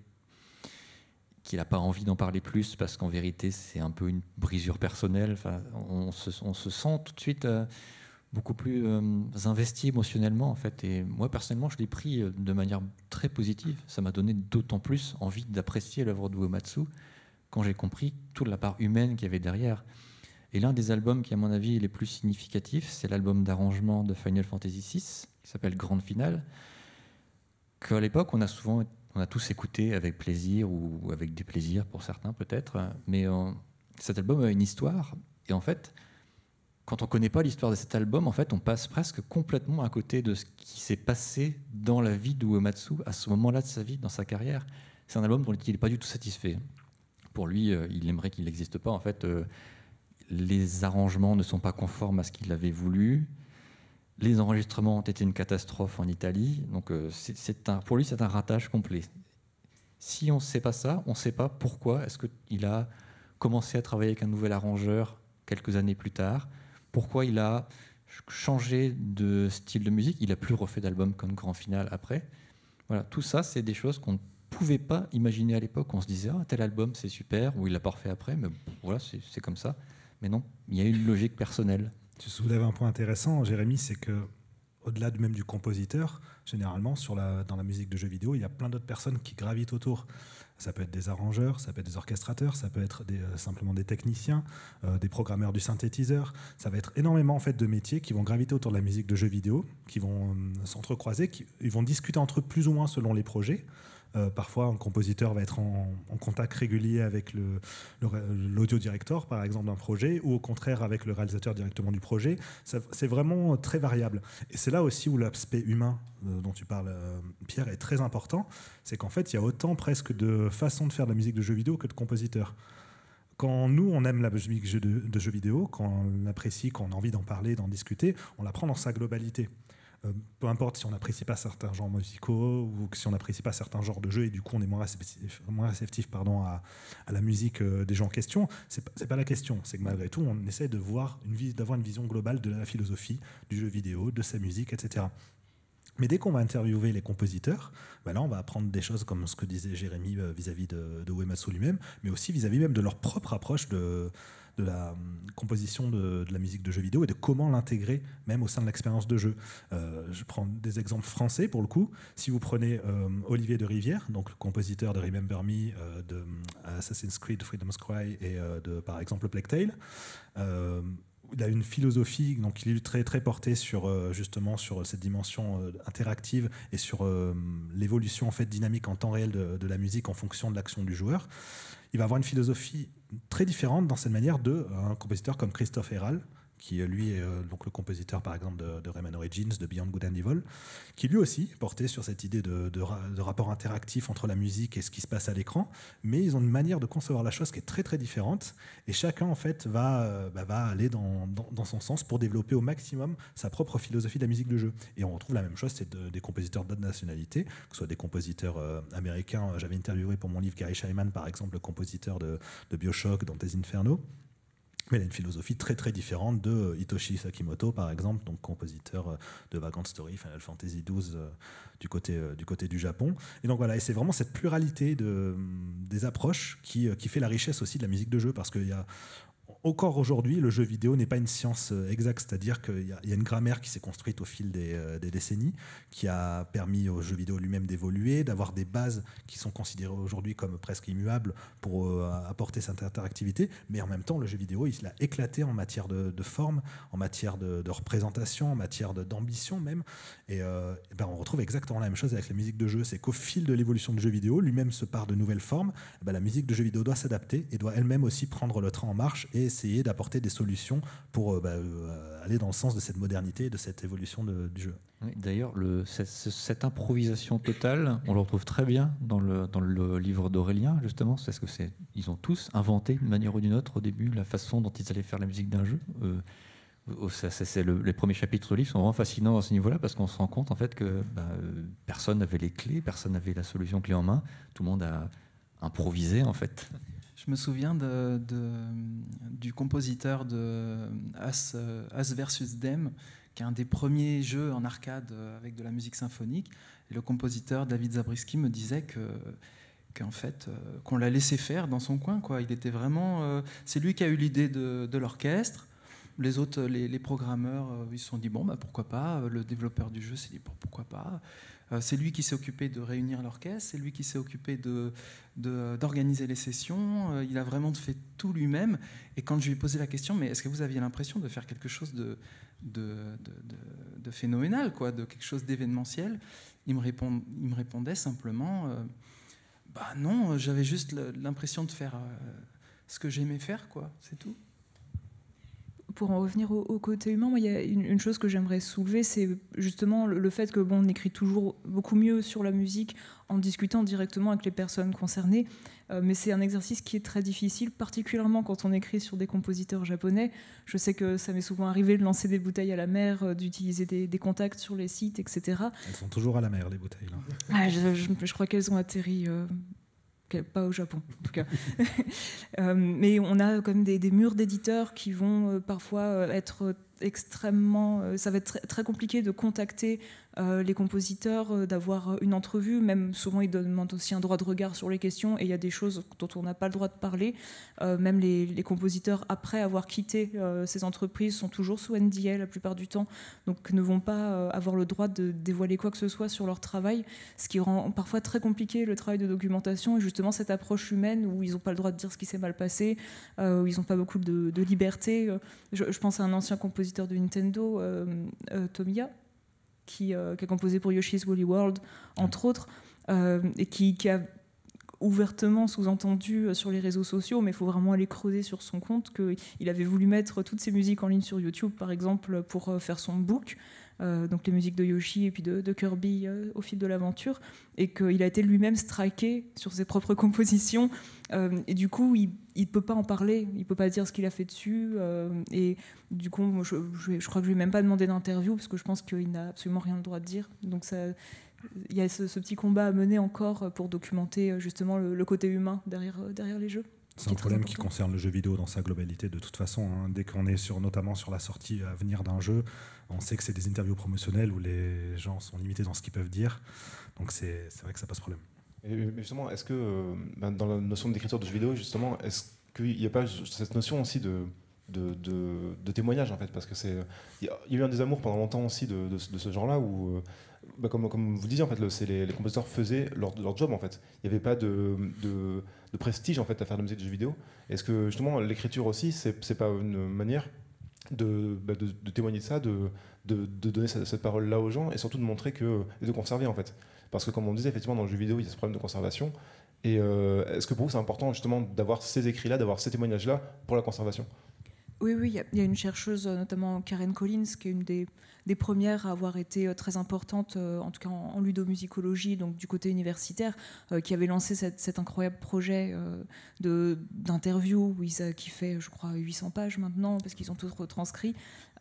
Speaker 3: qu'il n'a pas envie d'en parler plus parce qu'en vérité c'est un peu une brisure personnelle. Enfin, on, se, on se sent tout de suite euh, beaucoup plus euh, investi émotionnellement en fait. Et moi personnellement je l'ai pris de manière très positive. Ça m'a donné d'autant plus envie d'apprécier l'œuvre de Uematsu quand j'ai compris toute la part humaine qu'il y avait derrière. Et l'un des albums qui à mon avis est les plus significatifs, c'est l'album d'arrangement de Final Fantasy six qui s'appelle Grande Finale, qu'à l'époque on a souvent On a tous écouté avec plaisir ou avec déplaisir pour certains peut-être, mais euh, cet album a une histoire. Et en fait, quand on ne connaît pas l'histoire de cet album, en fait, on passe presque complètement à côté de ce qui s'est passé dans la vie de Uematsu à ce moment-là de sa vie, dans sa carrière. C'est un album dont il n'est pas du tout satisfait. Pour lui, euh, il aimerait qu'il n'existe pas. En fait, euh, les arrangements ne sont pas conformes à ce qu'il avait voulu. Les enregistrements ont été une catastrophe en Italie, donc euh, c'est, c'est un, pour lui c'est un ratage complet. Si on ne sait pas ça, on ne sait pas pourquoi est-ce qu'il a commencé à travailler avec un nouvel arrangeur quelques années plus tard, pourquoi il a changé de style de musique, il n'a plus refait d'album comme Grand Final après. Voilà, tout ça c'est des choses qu'on ne pouvait pas imaginer à l'époque. On se disait ah, tel album c'est super, ou il l'a pas refait après, mais voilà c'est, c'est comme ça. Mais non, il y a une logique personnelle.
Speaker 2: Tu soulèves un point intéressant, Jérémy, c'est que au-delà du même du compositeur, généralement sur la, dans la musique de jeux vidéo, il y a plein d'autres personnes qui gravitent autour. Ça peut être des arrangeurs, ça peut être des orchestrateurs, ça peut être des, euh, simplement des techniciens, euh, des programmeurs du synthétiseur. Ça va être énormément en fait de métiers qui vont graviter autour de la musique de jeux vidéo, qui vont euh, s'entrecroiser, qui ils vont discuter entre eux plus ou moins selon les projets. Euh, parfois, un compositeur va être en, en contact régulier avec le, le, l'audio director, par exemple, d'un projet, ou au contraire avec le réalisateur directement du projet. Ça, c'est vraiment très variable. Et c'est là aussi où l'aspect humain euh, dont tu parles, euh, Pierre, est très important. C'est qu'en fait, il y a autant presque de façons de faire de la musique de jeux vidéo que de compositeurs. Quand nous, on aime la musique de, de jeux vidéo, quand on l'apprécie, quand on a envie d'en parler, d'en discuter, on la prend dans sa globalité. Euh, peu importe si on n'apprécie pas certains genres musicaux ou si on n'apprécie pas certains genres de jeux et du coup on est moins réceptif, moins réceptif pardon, à, à la musique euh, des gens en question, c'est, c'est pas la question. C'est que malgré tout, on essaie de voir une vis- d'avoir une vision globale de la philosophie du jeu vidéo, de sa musique, et cetera. Mais dès qu'on va interviewer les compositeurs, ben là on va apprendre des choses comme ce que disait Jérémy euh, vis-à-vis de, de Uematsu lui-même, mais aussi vis-à-vis même de leur propre approche de, de la euh, composition de, de la musique de jeux vidéo et de comment l'intégrer même au sein de l'expérience de jeu. Euh, je prends des exemples français pour le coup. Si vous prenez euh, Olivier de Rivière, donc le compositeur de Remember Me, euh, de Assassin's Creed Freedom's Cry et euh, de par exemple Plague Tale, euh, il a une philosophie, donc il est très très porté sur euh, justement sur cette dimension euh, interactive et sur euh, l'évolution en fait dynamique en temps réel de, de la musique en fonction de l'action du joueur. Il va avoir une philosophie très différente dans cette manière de un compositeur comme Christophe Herral, qui lui est euh, donc le compositeur par exemple de, de Rayman Origins, de Beyond Good and Evil, qui lui aussi portait sur cette idée de, de, de rapport interactif entre la musique et ce qui se passe à l'écran, mais ils ont une manière de concevoir la chose qui est très très différente, et chacun en fait va, euh, bah, va aller dans, dans, dans son sens pour développer au maximum sa propre philosophie de la musique de jeu. Et on retrouve la même chose, c'est de, des compositeurs d'autres nationalités, que ce soit des compositeurs euh, américains. J'avais interviewé pour mon livre Gary Scheinman par exemple, le compositeur de, de BioShock, Dante's Inferno. Mais elle a une philosophie très très différente de Hitoshi Sakimoto, par exemple, donc compositeur de Vagrant Story, Final Fantasy douze euh, du, côté, euh, du côté du Japon. Et donc voilà, et c'est vraiment cette pluralité de, des approches qui, qui fait la richesse aussi de la musique de jeu, parce qu'il y a encore aujourd'hui, le jeu vidéo n'est pas une science exacte, c'est-à-dire qu'il y a, il y a une grammaire qui s'est construite au fil des, euh, des décennies, qui a permis au jeu vidéo lui-même d'évoluer, d'avoir des bases qui sont considérées aujourd'hui comme presque immuables pour euh, apporter cette interactivité, mais en même temps, le jeu vidéo, il a éclaté en matière de, de forme, en matière de, de représentation, en matière de, d'ambition même, et, euh, et ben on retrouve exactement la même chose avec la musique de jeu, c'est qu'au fil de l'évolution du jeu vidéo, lui-même se part de nouvelles formes, ben la musique de jeu vidéo doit s'adapter et doit elle-même aussi prendre le train en marche et essayer d'apporter des solutions pour euh, bah, euh, aller dans le sens de cette modernité et de cette évolution de, du jeu.
Speaker 3: Oui, d'ailleurs, le, cette, cette improvisation totale, on le retrouve très bien dans le, dans le livre d'Aurélien, justement, parce que c'est, ils ont tous inventé d'une manière ou d'une autre au début la façon dont ils allaient faire la musique d'un jeu. Euh, ça, c'est, c'est le, les premiers chapitres du livre sont vraiment fascinants à ce niveau-là, parce qu'on se rend compte en fait que bah, euh, personne n'avait les clés, personne n'avait la solution clé en main, tout le monde a improvisé en fait.
Speaker 5: Je me souviens de, de, du compositeur de As, As versus Dem, qui est un des premiers jeux en arcade avec de la musique symphonique. Et le compositeur David Zabriskie me disait que, qu'en fait, qu'on l'a laissé faire dans son coin, quoi. Il était vraiment, c'est lui qui a eu l'idée de, de l'orchestre. Les autres, les, les programmeurs, ils se sont dit bon, bah, pourquoi pas. Le développeur du jeu s'est dit bon, pourquoi pas. C'est lui qui s'est occupé de réunir l'orchestre, c'est lui qui s'est occupé de, de, d'organiser les sessions. Il a vraiment fait tout lui-même. Et quand je lui ai posé la question, mais est-ce que vous aviez l'impression de faire quelque chose de, de, de, de, de phénoménal, quoi, de quelque chose d'événementiel, il me, répond, il me répondait simplement, euh, bah non, j'avais juste l'impression de faire euh, ce que j'aimais faire, quoi, c'est tout.
Speaker 4: Pour en revenir au, au côté humain, moi, il y a une, une chose que j'aimerais soulever, c'est justement le, le fait que bon, on écrit toujours beaucoup mieux sur la musique en discutant directement avec les personnes concernées, euh, mais c'est un exercice qui est très difficile, particulièrement quand on écrit sur des compositeurs japonais. Je sais que ça m'est souvent arrivé de lancer des bouteilles à la mer, euh, d'utiliser des, des contacts sur les sites, et cetera.
Speaker 2: Elles sont toujours à la mer, les bouteilles. Là.
Speaker 4: Ah, je, je, je crois qu'elles ont atterri... Euh, pas au Japon en tout cas. euh, mais on a quand même des, des murs d'éditeurs qui vont euh, parfois euh, être extrêmement... Euh, ça va être très, très compliqué de contacter euh, les compositeurs, euh, d'avoir une entrevue. Même souvent, ils demandent aussi un droit de regard sur les questions et il y a des choses dont on n'a pas le droit de parler. Euh, même les, les compositeurs, après avoir quitté euh, ces entreprises, sont toujours sous N D A la plupart du temps, donc ne vont pas euh, avoir le droit de dévoiler quoi que ce soit sur leur travail, ce qui rend parfois très compliqué le travail de documentation et justement cette approche humaine où ils n'ont pas le droit de dire ce qui s'est mal passé, euh, où ils n'ont pas beaucoup de, de liberté. Je, je pense à un ancien compositeur de Nintendo, euh, euh, Tomiya, qui, euh, qui a composé pour Yoshi's Woolly World, entre autres, euh, et qui, qui a ouvertement sous-entendu sur les réseaux sociaux, mais il faut vraiment aller creuser sur son compte qu'il avait voulu mettre toutes ses musiques en ligne sur YouTube, par exemple, pour faire son book, euh, donc les musiques de Yoshi et puis de, de Kirby euh, au fil de l'aventure, et qu'il a été lui-même striké sur ses propres compositions, euh, et du coup, il ne peut pas en parler, il ne peut pas dire ce qu'il a fait dessus, euh, et du coup, je, je, je crois que je ne lui ai même pas demandé d'interview, parce que je pense qu'il n'a absolument rien le droit de dire, donc ça... Il y a ce, ce petit combat à mener encore pour documenter justement le, le côté humain derrière, derrière les jeux.
Speaker 2: C'est un problème qui concerne le jeu vidéo dans sa globalité de toute façon. Hein. Dès qu'on est sur, notamment sur la sortie à venir d'un jeu, on sait que c'est des interviews promotionnelles où les gens sont limités dans ce qu'ils peuvent dire. Donc c'est vrai que ça pose problème.
Speaker 1: Et justement, est-ce que euh, ben dans la notion d'écriture de jeux vidéo, justement, est-ce qu'il n'y a pas cette notion aussi de, de, de, de témoignage en fait, parce que c'est, il y a eu un désamour pendant longtemps aussi de, de, de ce genre-là où euh, Bah comme, comme vous le disiez, en fait, le, les, les compositeurs faisaient leur, leur job. En fait. Il n'y avait pas de, de, de prestige en fait, à faire de la musique de jeux vidéo. Est-ce que justement l'écriture aussi, c'est, c'est pas une manière de, bah, de, de témoigner de ça, de, de, de donner cette, cette parole-là aux gens et surtout de montrer que, et de conserver en fait. Parce que comme on disait, effectivement, dans le jeu vidéo, il y a ce problème de conservation. Et euh, est-ce que pour vous, c'est important justement d'avoir ces écrits-là, d'avoir ces témoignages-là pour la conservation ?
Speaker 4: Oui, oui, il y, y a une chercheuse, notamment Karen Collins, qui est une des, des premières à avoir été très importante, euh, en tout cas en, en ludomusicologie, donc du côté universitaire, euh, qui avait lancé cette, cet incroyable projet euh, de, d'interview où ils, qui fait, je crois, huit cents pages maintenant, parce qu'ils ont tous retranscrit.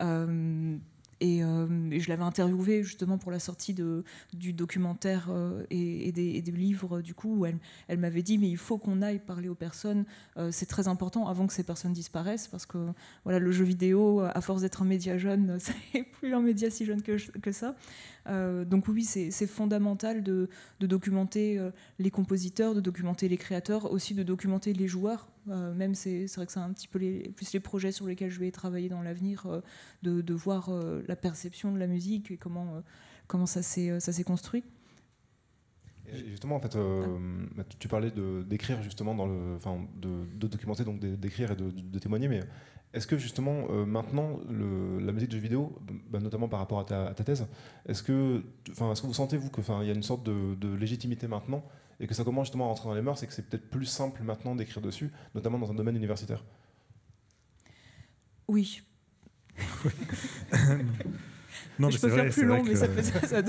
Speaker 4: Euh, Et, euh, et je l'avais interviewée justement pour la sortie de, du documentaire euh, et, et, des, et des livres, du coup, où elle, elle m'avait dit mais il faut qu'on aille parler aux personnes, euh, c'est très important avant que ces personnes disparaissent, parce que voilà, le jeu vidéo, à force d'être un média jeune, ça n'est plus un média si jeune que, que ça. Euh, donc oui, c'est, c'est fondamental de, de documenter euh, les compositeurs, de documenter les créateurs, aussi de documenter les joueurs. Euh, même c'est, c'est vrai que c'est un petit peu les, plus les projets sur lesquels je vais travailler dans l'avenir, euh, de, de voir euh, la perception de la musique et comment, euh, comment ça, s'est, ça s'est construit.
Speaker 1: Et justement, en fait, euh, ah. tu parlais de, d'écrire justement, dans le, enfin, de, de documenter, donc d'écrire et de, de, de témoigner, mais est-ce que justement euh, maintenant le, la musique de jeux vidéo, bah, notamment par rapport à ta, à ta thèse, est-ce que, enfin, est-ce que vous sentez vous que, enfin, il y a une sorte de, de légitimité maintenant et que ça commence justement à rentrer dans les mœurs et que c'est peut-être plus simple maintenant d'écrire dessus, notamment dans un domaine universitaire ?
Speaker 4: Oui.
Speaker 2: non,
Speaker 4: je peux faire vrai, plus long, mais que... ça peut. Ça...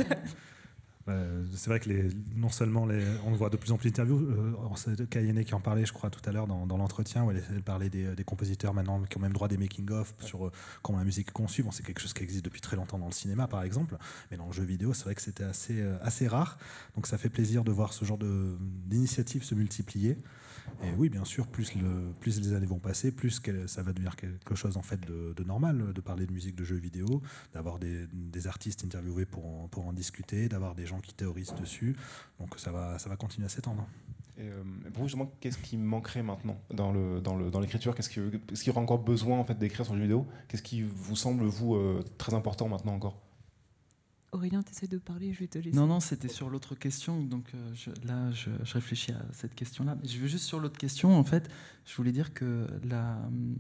Speaker 2: Euh, c'est vrai que les, non seulement les, on voit de plus en plus d'interviews, euh, c'est Kayene qui en parlait, je crois, tout à l'heure dans, dans l'entretien, où elle, elle parlait des, des compositeurs maintenant qui ont même droit des making-of sur euh, comment la musique est conçue. Bon, c'est quelque chose qui existe depuis très longtemps dans le cinéma, par exemple, mais dans le jeu vidéo, c'est vrai que c'était assez, euh, assez rare. Donc ça fait plaisir de voir ce genre de, d'initiatives se multiplier. Et oui, bien sûr, plus, le, plus les années vont passer, plus que, ça va devenir quelque chose en fait de, de normal, de parler de musique de jeux vidéo, d'avoir des, des artistes interviewés pour en, pour en discuter, d'avoir des gens qui théorisent dessus. Donc ça va, ça va continuer à s'étendre.
Speaker 1: Et euh, pour vous, justement, qu'est-ce qui manquerait maintenant dans, le, dans, le, dans l'écriture ? Qu'est-ce, qui, qu'est-ce qu'il y aura encore besoin en fait, d'écrire sur le jeu vidéo ? Qu'est-ce qui vous semble, vous, euh, très important maintenant encore ?
Speaker 4: Aurélien, tu essaies de parler, je vais te laisser.
Speaker 5: Non, non, c'était sur l'autre question. Donc euh, je, là, je, je réfléchis à cette question-là. Mais je veux juste sur l'autre question, en fait, je voulais dire que la,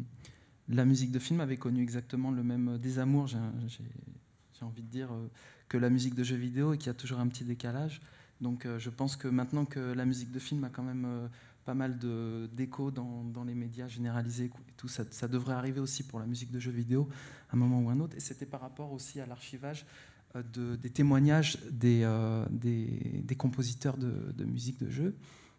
Speaker 5: la musique de film avait connu exactement le même désamour, j'ai, j'ai, j'ai envie de dire, euh, que la musique de jeux vidéo, et qu'il y a toujours un petit décalage. Donc euh, je pense que maintenant que la musique de film a quand même euh, pas mal de, d'écho dans, dans les médias généralisés, et tout, ça, ça devrait arriver aussi pour la musique de jeux vidéo, à un moment ou un autre. Et c'était par rapport aussi à l'archivage De, des témoignages des, euh, des, des compositeurs de, de musique de jeu.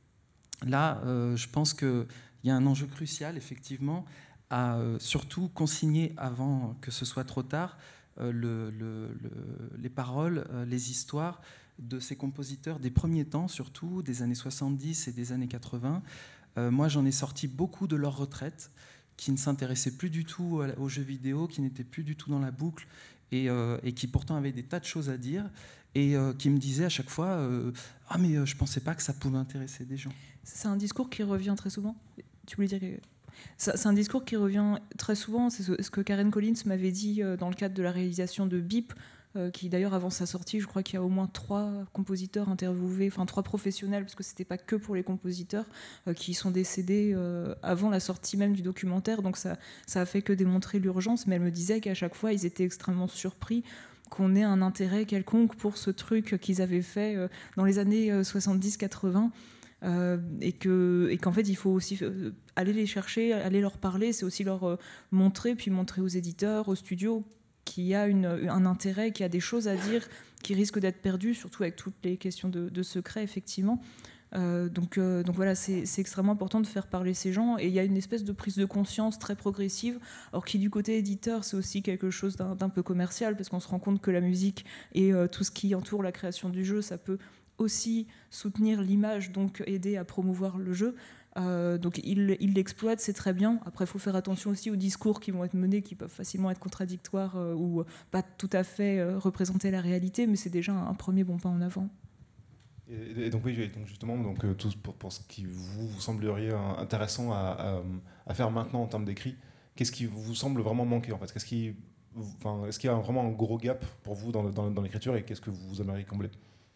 Speaker 5: Là, euh, je pense qu'il y a un enjeu crucial, effectivement, à euh, surtout consigner avant que ce soit trop tard euh, le, le, le, les paroles, euh, les histoires de ces compositeurs des premiers temps, surtout des années soixante-dix et des années quatre-vingts. Euh, moi, j'en ai sorti beaucoup de leur retraite, qui ne s'intéressaient plus du tout aux jeux vidéo, qui n'étaient plus du tout dans la boucle, Et, euh, et qui pourtant avait des tas de choses à dire, et euh, qui me disait à chaque fois euh, « Ah, mais euh, je ne pensais pas que ça pouvait intéresser des gens. »
Speaker 4: C'est un discours qui revient très souvent. Tu voulais dire que... C'est un discours qui revient très souvent. C'est ce que Karen Collins m'avait dit dans le cadre de la réalisation de Beep, euh, qui d'ailleurs avant sa sortie, je crois qu'il y a au moins trois compositeurs interviewés, enfin trois professionnels, parce que c'était pas que pour les compositeurs, euh, qui sont décédés euh, avant la sortie même du documentaire. Donc ça, ça a fait que démontrer l'urgence. Mais elle me disait qu'à chaque fois, ils étaient extrêmement surpris qu'on ait un intérêt quelconque pour ce truc qu'ils avaient fait euh, dans les années soixante-dix quatre-vingts. euh, et que et qu'en fait il faut aussi euh, aller les chercher, aller leur parler, c'est aussi leur euh, montrer, puis montrer aux éditeurs, aux studios qu'il y a une, un intérêt, qu'il y a des choses à dire qui risquent d'être perdues, surtout avec toutes les questions de, de secret, effectivement. Euh, donc, euh, donc voilà, c'est extrêmement important de faire parler ces gens, et il y a une espèce de prise de conscience très progressive, alors qui du côté éditeur c'est aussi quelque chose d'un peu commercial, parce qu'on se rend compte que la musique et euh, tout ce qui entoure la création du jeu, ça peut aussi soutenir l'image, donc aider à promouvoir le jeu. Euh, donc il l'exploite, c'est très bien. Après, il faut faire attention aussi aux discours qui vont être menés, qui peuvent facilement être contradictoires euh, ou pas tout à fait euh, représenter la réalité, mais c'est déjà un, un premier bon pas en avant.
Speaker 1: Et, et donc oui, donc justement, donc, euh, tout pour, pour ce qui vous, vous sembleriez intéressant à, à, à faire maintenant en termes d'écrit, qu'est-ce qui vous semble vraiment manquer en fait? Qu'est-ce qui, enfin, est-ce qu'il y a vraiment un gros gap pour vous dans, dans, dans l'écriture, et qu'est-ce que vous aimeriez combler?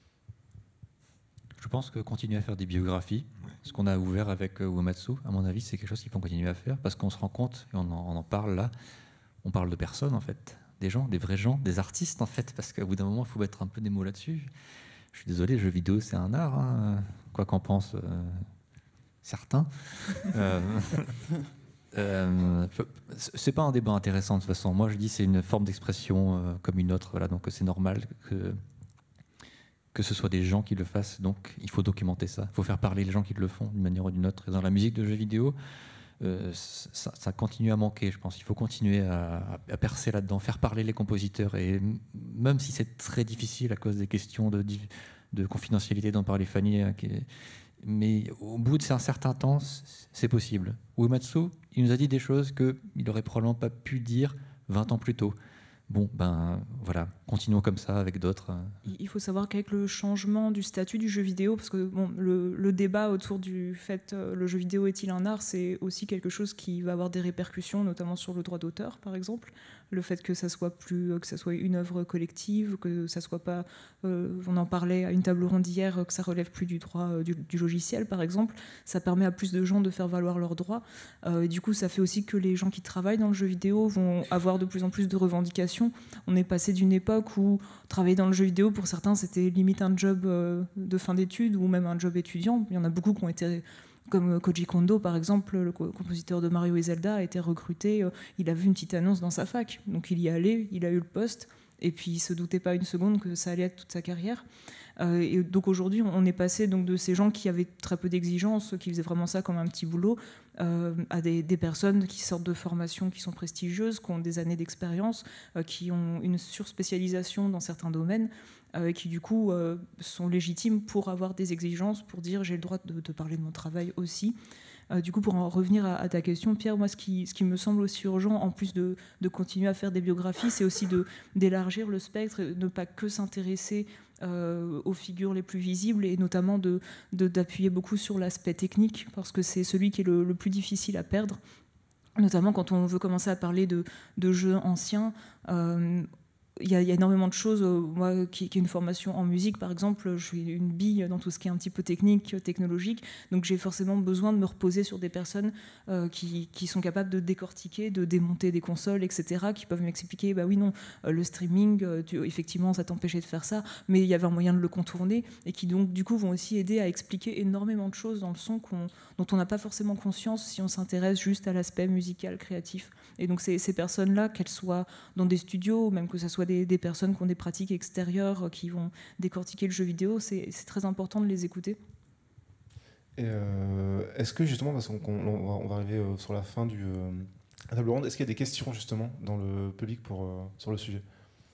Speaker 3: Je pense que continuer à faire des biographies, ce qu'on a ouvert avec euh, Uematsu, à mon avis, c'est quelque chose qu'il faut continuer à faire, parce qu'on se rend compte, et on en, on en parle là, on parle de personnes en fait, des gens, des vrais gens, des artistes en fait, parce qu'au bout d'un moment, il faut mettre un peu des mots là-dessus. Je suis désolé, le jeu vidéo, c'est un art, hein, quoi qu'en pensent euh, certains. euh, euh, c'est pas un débat intéressant de toute façon. Moi, je dis c'est une forme d'expression euh, comme une autre, voilà, donc c'est normal que que ce soit des gens qui le fassent, donc il faut documenter ça. Il faut faire parler les gens qui le font d'une manière ou d'une autre. Et dans la musique de jeux vidéo, euh, ça, ça continue à manquer, je pense. Il faut continuer à, à percer là-dedans, faire parler les compositeurs. Et même si c'est très difficile à cause des questions de, de confidentialité dont parlait Fanny, mais au bout d'un certain temps, c'est possible. Uematsu, il nous a dit des choses qu'il n'aurait probablement pas pu dire vingt ans plus tôt. Bon, ben voilà, continuons comme ça avec d'autres.
Speaker 4: Il faut savoir qu'avec le changement du statut du jeu vidéo, parce que bon, le, le débat autour du fait euh, le jeu vidéo est-il un art, c'est aussi quelque chose qui va avoir des répercussions, notamment sur le droit d'auteur, par exemple. Le fait que ça soit plus, que ça soit une œuvre collective, que ça soit pas, euh, on en parlait à une table ronde hier, que ça relève plus du droit euh, du, du logiciel, par exemple. Ça permet à plus de gens de faire valoir leurs droits. Euh, et du coup, ça fait aussi que les gens qui travaillent dans le jeu vidéo vont avoir de plus en plus de revendications. On est passé d'une époque où travailler dans le jeu vidéo, pour certains, c'était limite un job euh, de fin d'études ou même un job étudiant. Il y en a beaucoup qui ont été, comme Koji Kondo par exemple, le compositeur de Mario et Zelda, a été recruté. Euh, il a vu une petite annonce dans sa fac, donc il y est allé, il a eu le poste, et puis il se doutait pas une seconde que ça allait être toute sa carrière. Euh, et donc aujourd'hui, on est passé donc de ces gens qui avaient très peu d'exigences, qui faisaient vraiment ça comme un petit boulot, euh, à des, des personnes qui sortent de formations qui sont prestigieuses, qui ont des années d'expérience, euh, qui ont une surspécialisation dans certains domaines, euh, qui du coup euh, sont légitimes pour avoir des exigences, pour dire j'ai le droit de, de parler de mon travail aussi. Euh, du coup, pour en revenir à, à ta question, Pierre, moi, ce qui, ce qui me semble aussi urgent, en plus de, de continuer à faire des biographies, c'est aussi d'élargir le spectre, et ne pas que s'intéresser euh, aux figures les plus visibles, et notamment de, de, d'appuyer beaucoup sur l'aspect technique, parce que c'est celui qui est le, le plus difficile à perdre, notamment quand on veut commencer à parler de, de jeux anciens. Euh, Il y, a, il y a énormément de choses. Moi, qui, qui ai une formation en musique, par exemple, je suis une bille dans tout ce qui est un petit peu technique, technologique. Donc, j'ai forcément besoin de me reposer sur des personnes euh, qui, qui sont capables de décortiquer, de démonter des consoles, et cetera, qui peuvent m'expliquer, bah oui, non, euh, le streaming, euh, tu, effectivement, ça t'empêchait de faire ça, mais il y avait un moyen de le contourner, et qui donc, du coup, vont aussi aider à expliquer énormément de choses dans le son qu'on, dont on n'a pas forcément conscience si on s'intéresse juste à l'aspect musical, créatif. Et donc, ces, ces personnes-là, qu'elles soient dans des studios, ou même que ce soit Des, des personnes qui ont des pratiques extérieures qui vont décortiquer le jeu vidéo, c'est très important de les écouter.
Speaker 1: Et euh, est-ce que justement, parce qu'on on on va arriver sur la fin du euh, la table ronde, est-ce qu'il y a des questions justement dans le public pour, euh, sur le sujet?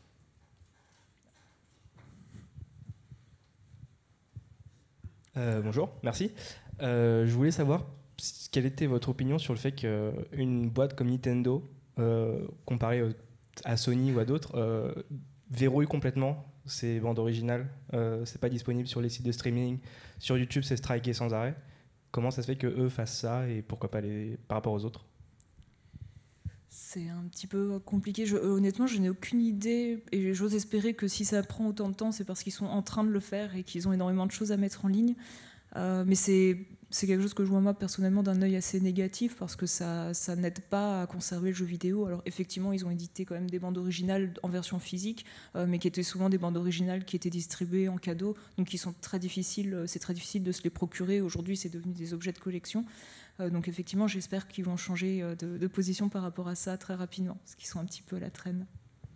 Speaker 6: Euh, bonjour, merci. Euh, je voulais savoir quelle était votre opinion sur le fait qu'une boîte comme Nintendo, euh, comparée à Sony ou à d'autres, euh, verrouille complètement ses bandes originales. Euh, c'est pas disponible sur les sites de streaming. Sur YouTube, c'est striké sans arrêt. Comment ça se fait qu'eux fassent ça, et pourquoi pas les, par rapport aux autres?
Speaker 4: C'est un petit peu compliqué. Je, honnêtement, je n'ai aucune idée, et j'ose espérer que si ça prend autant de temps, c'est parce qu'ils sont en train de le faire et qu'ils ont énormément de choses à mettre en ligne. Euh, mais c'est c'est quelque chose que je vois moi personnellement d'un œil assez négatif parce que ça, ça n'aide pas à conserver le jeu vidéo. Alors effectivement, ils ont édité quand même des bandes originales en version physique, euh, mais qui étaient souvent des bandes originales qui étaient distribuées en cadeau, donc qui sont très difficiles. C'est très difficile de se les procurer. Aujourd'hui, c'est devenu des objets de collection. Euh, donc effectivement, j'espère qu'ils vont changer de, de position par rapport à ça très rapidement, parce qu'ils sont un petit peu à la traîne.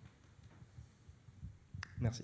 Speaker 6: Merci.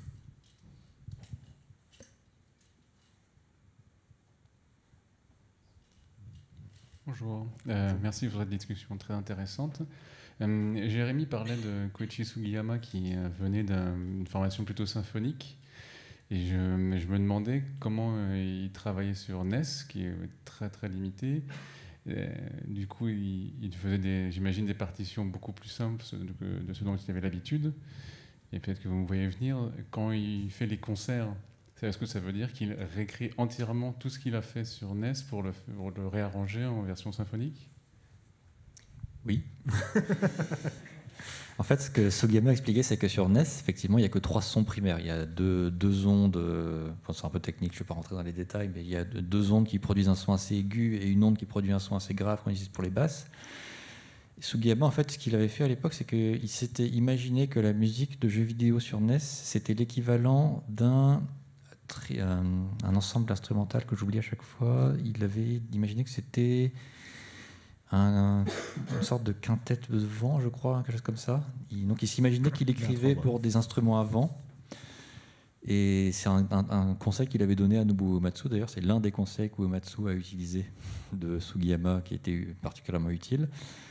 Speaker 7: Bonjour, euh, merci pour cette discussion très intéressante. Euh, Jérémy parlait de Koichi Sugiyama qui euh, venait d'une formation plutôt symphonique et je, je me demandais comment euh, il travaillait sur N E S qui est très très limité. Et, du coup, il, il faisait des, j'imagine, des partitions beaucoup plus simples de, de ce dont il avait l'habitude. Et peut-être que vous me voyez venir, quand il fait les concerts, est-ce que ça veut dire qu'il réécrit entièrement tout ce qu'il a fait sur N E S pour le, pour le réarranger en version symphonique?
Speaker 3: Oui. En fait, ce que Sugiyama expliquait, c'est que sur N E S, effectivement, il n'y a que trois sons primaires. Il y a deux, deux ondes, enfin, c'est un peu technique, je ne vais pas rentrer dans les détails, mais il y a deux ondes qui produisent un son assez aigu et une onde qui produit un son assez grave qu'on utilise pour les basses. Sugiyama, en fait, ce qu'il avait fait à l'époque, c'est qu'il s'était imaginé que la musique de jeux vidéo sur N E S, c'était l'équivalent d'un Un, un ensemble instrumental que j'oublie à chaque fois. Il avait imaginé que c'était un, une sorte de quintette de vent, je crois, quelque chose comme ça. Il, donc il s'imaginait qu'il écrivait pour des instruments à vent. Et c'est un, un, un conseil qu'il avait donné à Nobuo Uematsu. D'ailleurs, c'est l'un des conseils que Uematsu a utilisé de Sugiyama qui était particulièrement utile.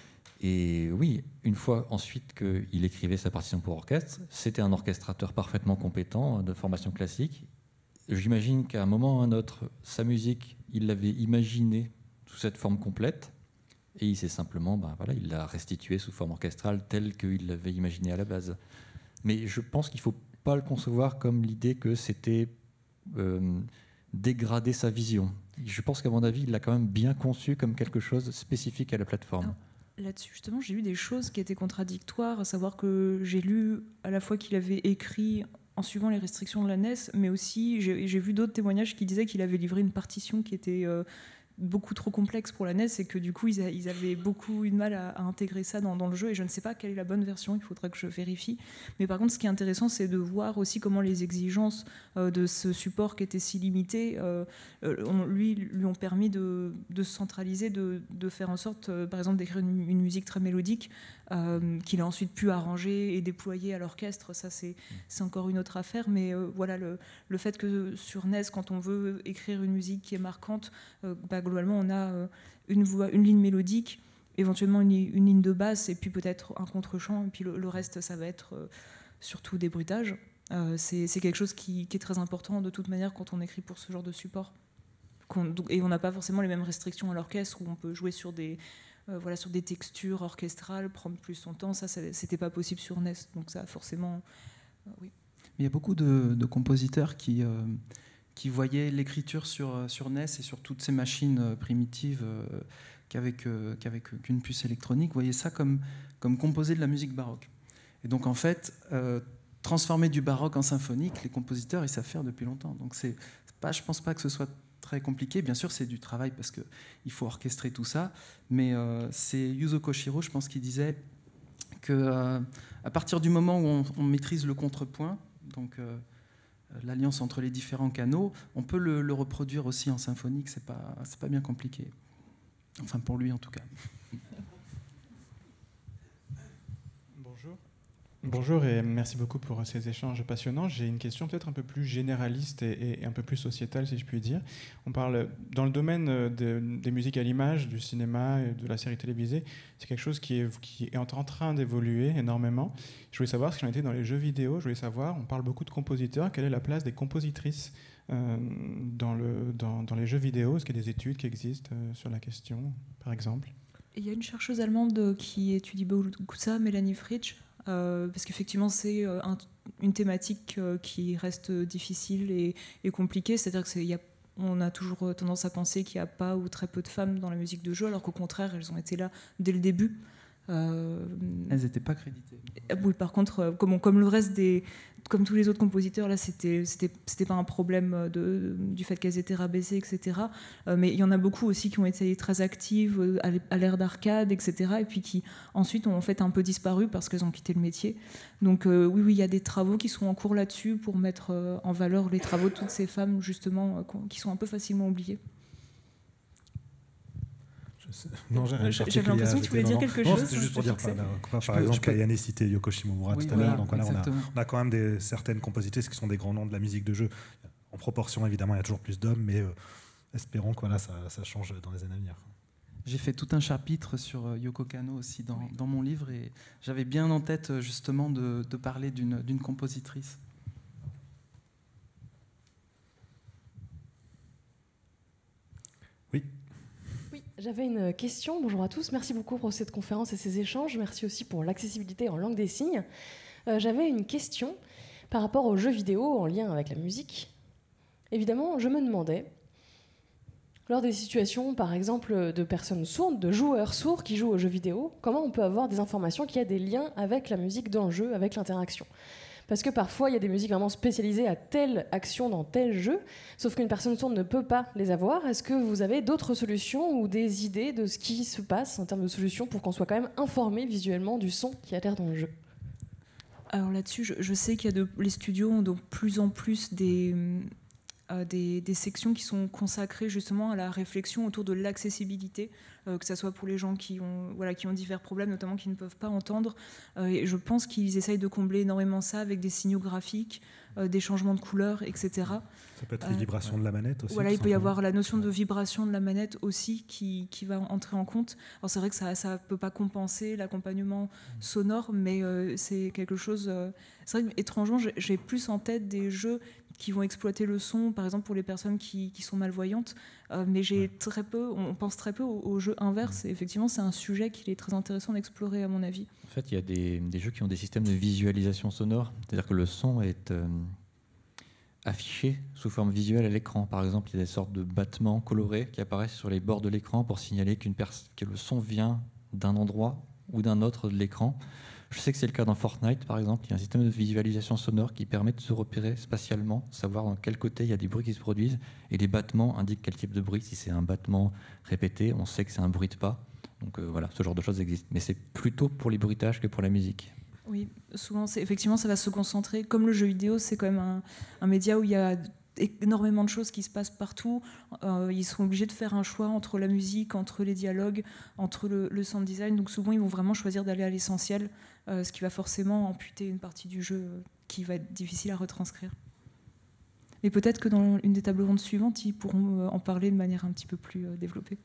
Speaker 3: Et oui, une fois ensuite qu'il écrivait sa partition pour orchestre, c'était un orchestrateur parfaitement compétent de formation classique. J'imagine qu'à un moment ou à un autre, sa musique, il l'avait imaginée sous cette forme complète, et il s'est simplement, ben voilà, il l'a restituée sous forme orchestrale telle qu'il l'avait imaginée à la base. Mais je pense qu'il ne faut pas le concevoir comme l'idée que c'était euh, dégrader sa vision. Je pense qu'à mon avis, il l'a quand même bien conçu comme quelque chose de spécifique à la plateforme.
Speaker 4: Alors, là-dessus, justement, j'ai eu des choses qui étaient contradictoires, à savoir que j'ai lu à la fois qu'il avait écrit en suivant les restrictions de la N E S, mais aussi j'ai, j'ai vu d'autres témoignages qui disaient qu'il avait livré une partition qui était euh, beaucoup trop complexe pour la N E S et que du coup ils, a, ils avaient beaucoup eu de mal à, à intégrer ça dans, dans le jeu, et je ne sais pas quelle est la bonne version, il faudrait que je vérifie. Mais par contre, ce qui est intéressant, c'est de voir aussi comment les exigences euh, de ce support qui était si limité euh, on, lui, lui ont permis de, de se centraliser, de, de faire en sorte euh, par exemple d'écrire une, une musique très mélodique Euh, qu'il a ensuite pu arranger et déployer à l'orchestre. Ça, c'est, c'est encore une autre affaire, mais euh, voilà, le, le fait que sur N E S, quand on veut écrire une musique qui est marquante, euh, bah, globalement, on a euh, une, voix, une ligne mélodique, éventuellement une, une ligne de basse, et puis peut-être un contre-champ, et puis le, le reste, ça va être euh, surtout des bruitages. Euh, c'est, c'est quelque chose qui, qui est très important, de toute manière, quand on écrit pour ce genre de support. Qu'on, et on n'a pas forcément les mêmes restrictions à l'orchestre, où on peut jouer sur des... Euh, voilà, sur des textures orchestrales, prendre plus son temps, ça, ça c'était pas possible sur N E S, donc ça forcément, euh, oui.
Speaker 5: Il y a beaucoup de, de compositeurs qui, euh, qui voyaient l'écriture sur, sur N E S et sur toutes ces machines euh, primitives euh, qu'avec, euh, qu'avec qu'une puce électronique, voyaient ça comme, comme composer de la musique baroque. Et donc en fait, euh, transformer du baroque en symphonique, les compositeurs, ils savent faire depuis longtemps. Donc c'est, c'est pas, je pense pas que ce soit très compliqué. Bien sûr, c'est du travail parce qu'il faut orchestrer tout ça, mais euh, c'est Yuzo Koshiro, je pense, qui disait que euh, à partir du moment où on, on maîtrise le contrepoint, donc euh, l'alliance entre les différents canaux, on peut le, le reproduire aussi en symphonique. C'est pas, c'est pas bien compliqué. Enfin, pour lui en tout cas.
Speaker 8: Bonjour. Bonjour et merci beaucoup pour ces échanges passionnants. J'ai une question peut-être un peu plus généraliste et, et un peu plus sociétale, si je puis dire. On parle dans le domaine de, des musiques à l'image, du cinéma et de la série télévisée. C'est quelque chose qui est, qui est en train d'évoluer énormément. Je voulais savoir ce qu'il en était dans les jeux vidéo. Je voulais savoir, on parle beaucoup de compositeurs. Quelle est la place des compositrices euh, dans, le, dans, dans les jeux vidéo? Est-ce qu'il y a des études qui existent euh, sur la question, par exemple?
Speaker 4: Il y a une chercheuse allemande qui étudie beaucoup ça, Mélanie Fritsch. Euh, parce qu'effectivement, c'est euh, un, une thématique euh, qui reste difficile et, et compliquée. C'est-à-dire que c'est, y a, on a toujours tendance à penser qu'il n'y a pas ou très peu de femmes dans la musique de jeu, alors qu'au contraire, elles ont été là dès le début. Euh,
Speaker 5: Elles n'étaient pas créditées.
Speaker 4: Oui, par contre, euh, comme, comme le reste des, comme tous les autres compositeurs, là, c'était, c'était, c'était pas un problème de, du fait qu'elles étaient rabaissées, et cetera. Euh, mais il y en a beaucoup aussi qui ont été très actives euh, à, à l'ère d'arcade, et cetera. Et puis qui ensuite ont en fait un peu disparu parce qu'elles ont quitté le métier. Donc euh, oui, oui, il y a des travaux qui sont en cours là-dessus pour mettre euh, en valeur les travaux de toutes ces femmes justement euh, qui sont un peu facilement oubliées.
Speaker 2: Non, j'ai rien
Speaker 4: J'avais l'impression que tu voulais dire quelque
Speaker 2: non,
Speaker 4: chose.
Speaker 2: C'était juste pour dire, par, par, par
Speaker 5: peux,
Speaker 2: exemple,
Speaker 5: peux...
Speaker 2: Kayane citait Yoko Shimomura
Speaker 5: oui,
Speaker 2: tout à
Speaker 5: voilà,
Speaker 2: l'heure. Donc voilà, on a,
Speaker 5: on
Speaker 2: a quand même des, certaines compositrices qui sont des grands noms de la musique de jeu. En proportion, évidemment, il y a toujours plus d'hommes, mais euh, espérons que voilà, ça, ça change dans les années à venir.
Speaker 5: J'ai fait tout un chapitre sur Yoko Kanno aussi dans, oui. dans mon livre, et j'avais bien en tête justement de, de parler d'une, d'une compositrice.
Speaker 2: Oui.
Speaker 9: Oui, j'avais une question. Bonjour à tous. Merci beaucoup pour cette conférence et ces échanges. Merci aussi pour l'accessibilité en langue des signes. Euh, j'avais une question par rapport aux jeux vidéo en lien avec la musique. Évidemment, je me demandais, lors des situations, par exemple, de personnes sourdes, de joueurs sourds qui jouent aux jeux vidéo, comment on peut avoir des informations qui a des liens avec la musique dans le jeu, avec l'interaction ? Parce que parfois, il y a des musiques vraiment spécialisées à telle action dans tel jeu, sauf qu'une personne sourde ne peut pas les avoir. Est-ce que vous avez d'autres solutions ou des idées de ce qui se passe en termes de solutions pour qu'on soit quand même informé visuellement du son qui a l'air dans le jeu ?
Speaker 4: Alors là-dessus, je, je sais qu'il y a de, les studios ont de plus en plus des, euh, des, des sections qui sont consacrées justement à la réflexion autour de l'accessibilité, euh, que ce soit pour les gens qui ont, voilà, qui ont divers problèmes, notamment qui ne peuvent pas entendre. Euh, et je pense qu'ils essayent de combler énormément ça avec des signaux graphiques, euh, des changements de couleurs, et cetera.
Speaker 2: Ça peut être les vibrations euh, de la manette aussi.
Speaker 4: Voilà, il peut y avoir la notion de vibration de la manette aussi qui, qui va entrer en compte. Alors c'est vrai que ça ne peut pas compenser l'accompagnement sonore, mais euh, c'est quelque chose... Euh, c'est vrai qu'étrangement, j'ai plus en tête des jeux qui vont exploiter le son, par exemple pour les personnes qui, qui sont malvoyantes, euh, mais j'ai très peu, on pense très peu aux, aux jeux inverses. Et effectivement, c'est un sujet qu'il est très intéressant d'explorer, à mon avis.
Speaker 3: En fait, il y a des, des jeux qui ont des systèmes de visualisation sonore, c'est-à-dire que le son est euh, affiché sous forme visuelle à l'écran. Par exemple, il y a des sortes de battements colorés qui apparaissent sur les bords de l'écran pour signaler qu'une pers- que le son vient d'un endroit ou d'un autre de l'écran. Je sais que c'est le cas dans Fortnite, par exemple. Il y a un système de visualisation sonore qui permet de se repérer spatialement, savoir dans quel côté il y a des bruits qui se produisent. Et les battements indiquent quel type de bruit. Si c'est un battement répété, on sait que c'est un bruit de pas. Donc euh, voilà, ce genre de choses existe. Mais c'est plutôt pour les bruitages que pour la musique.
Speaker 4: Oui, souvent, c'est, effectivement, ça va se concentrer. Comme le jeu vidéo, c'est quand même un, un média où il y a énormément de choses qui se passent partout. Euh, ils sont obligés de faire un choix entre la musique, entre les dialogues, entre le, le sound design. Donc souvent, ils vont vraiment choisir d'aller à l'essentiel, euh, ce qui va forcément amputer une partie du jeu euh, qui va être difficile à retranscrire. Mais peut-être que dans une des tables rondes suivantes, ils pourront euh, en parler de manière un petit peu plus euh, développée.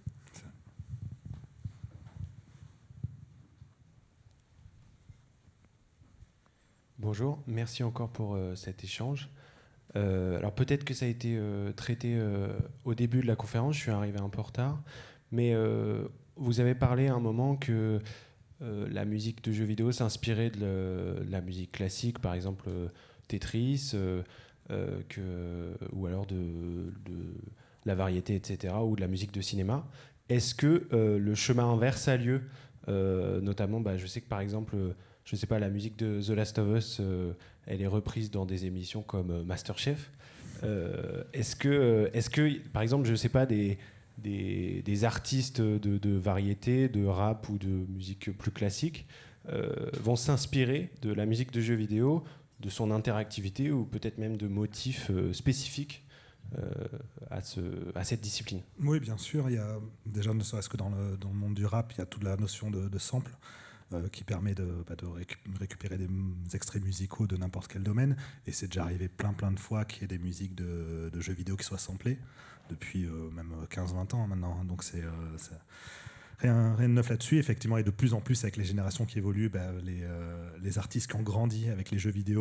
Speaker 10: Bonjour, merci encore pour euh, cet échange. Euh, alors peut-être que ça a été euh, traité euh, au début de la conférence, je suis arrivé un peu en retard, mais euh, vous avez parlé à un moment que euh, la musique de jeux vidéo s'inspirait de, le, de la musique classique, par exemple euh, Tetris, euh, euh, que, ou alors de, de la variété, et cetera, ou de la musique de cinéma. Est-ce que euh, le chemin inverse a lieu euh, Notamment, bah, je sais que par exemple, je ne sais pas, la musique de The Last of Us, euh, elle est reprise dans des émissions comme MasterChef. Euh, est-ce que, est-ce que, par exemple, je ne sais pas, des, des, des artistes de, de variété, de rap ou de musique plus classique euh, vont s'inspirer de la musique de jeux vidéo, de son interactivité ou peut-être même de motifs euh, spécifiques euh, à, ce, à cette discipline?
Speaker 2: Oui, bien sûr. Il y a, déjà, ne serait-ce que dans le, dans le monde du rap, il y a toute la notion de, de sample. Euh, qui permet de, bah, de récup- récupérer des extraits musicaux de n'importe quel domaine. Et c'est déjà arrivé plein plein de fois qu'il y ait des musiques de, de jeux vidéo qui soient samplées, depuis euh, même quinze vingt ans maintenant. Donc c'est, euh, c'est rien, rien de neuf là-dessus. Effectivement, et de plus en plus avec les générations qui évoluent, bah, les, euh, les artistes qui ont grandi avec les jeux vidéo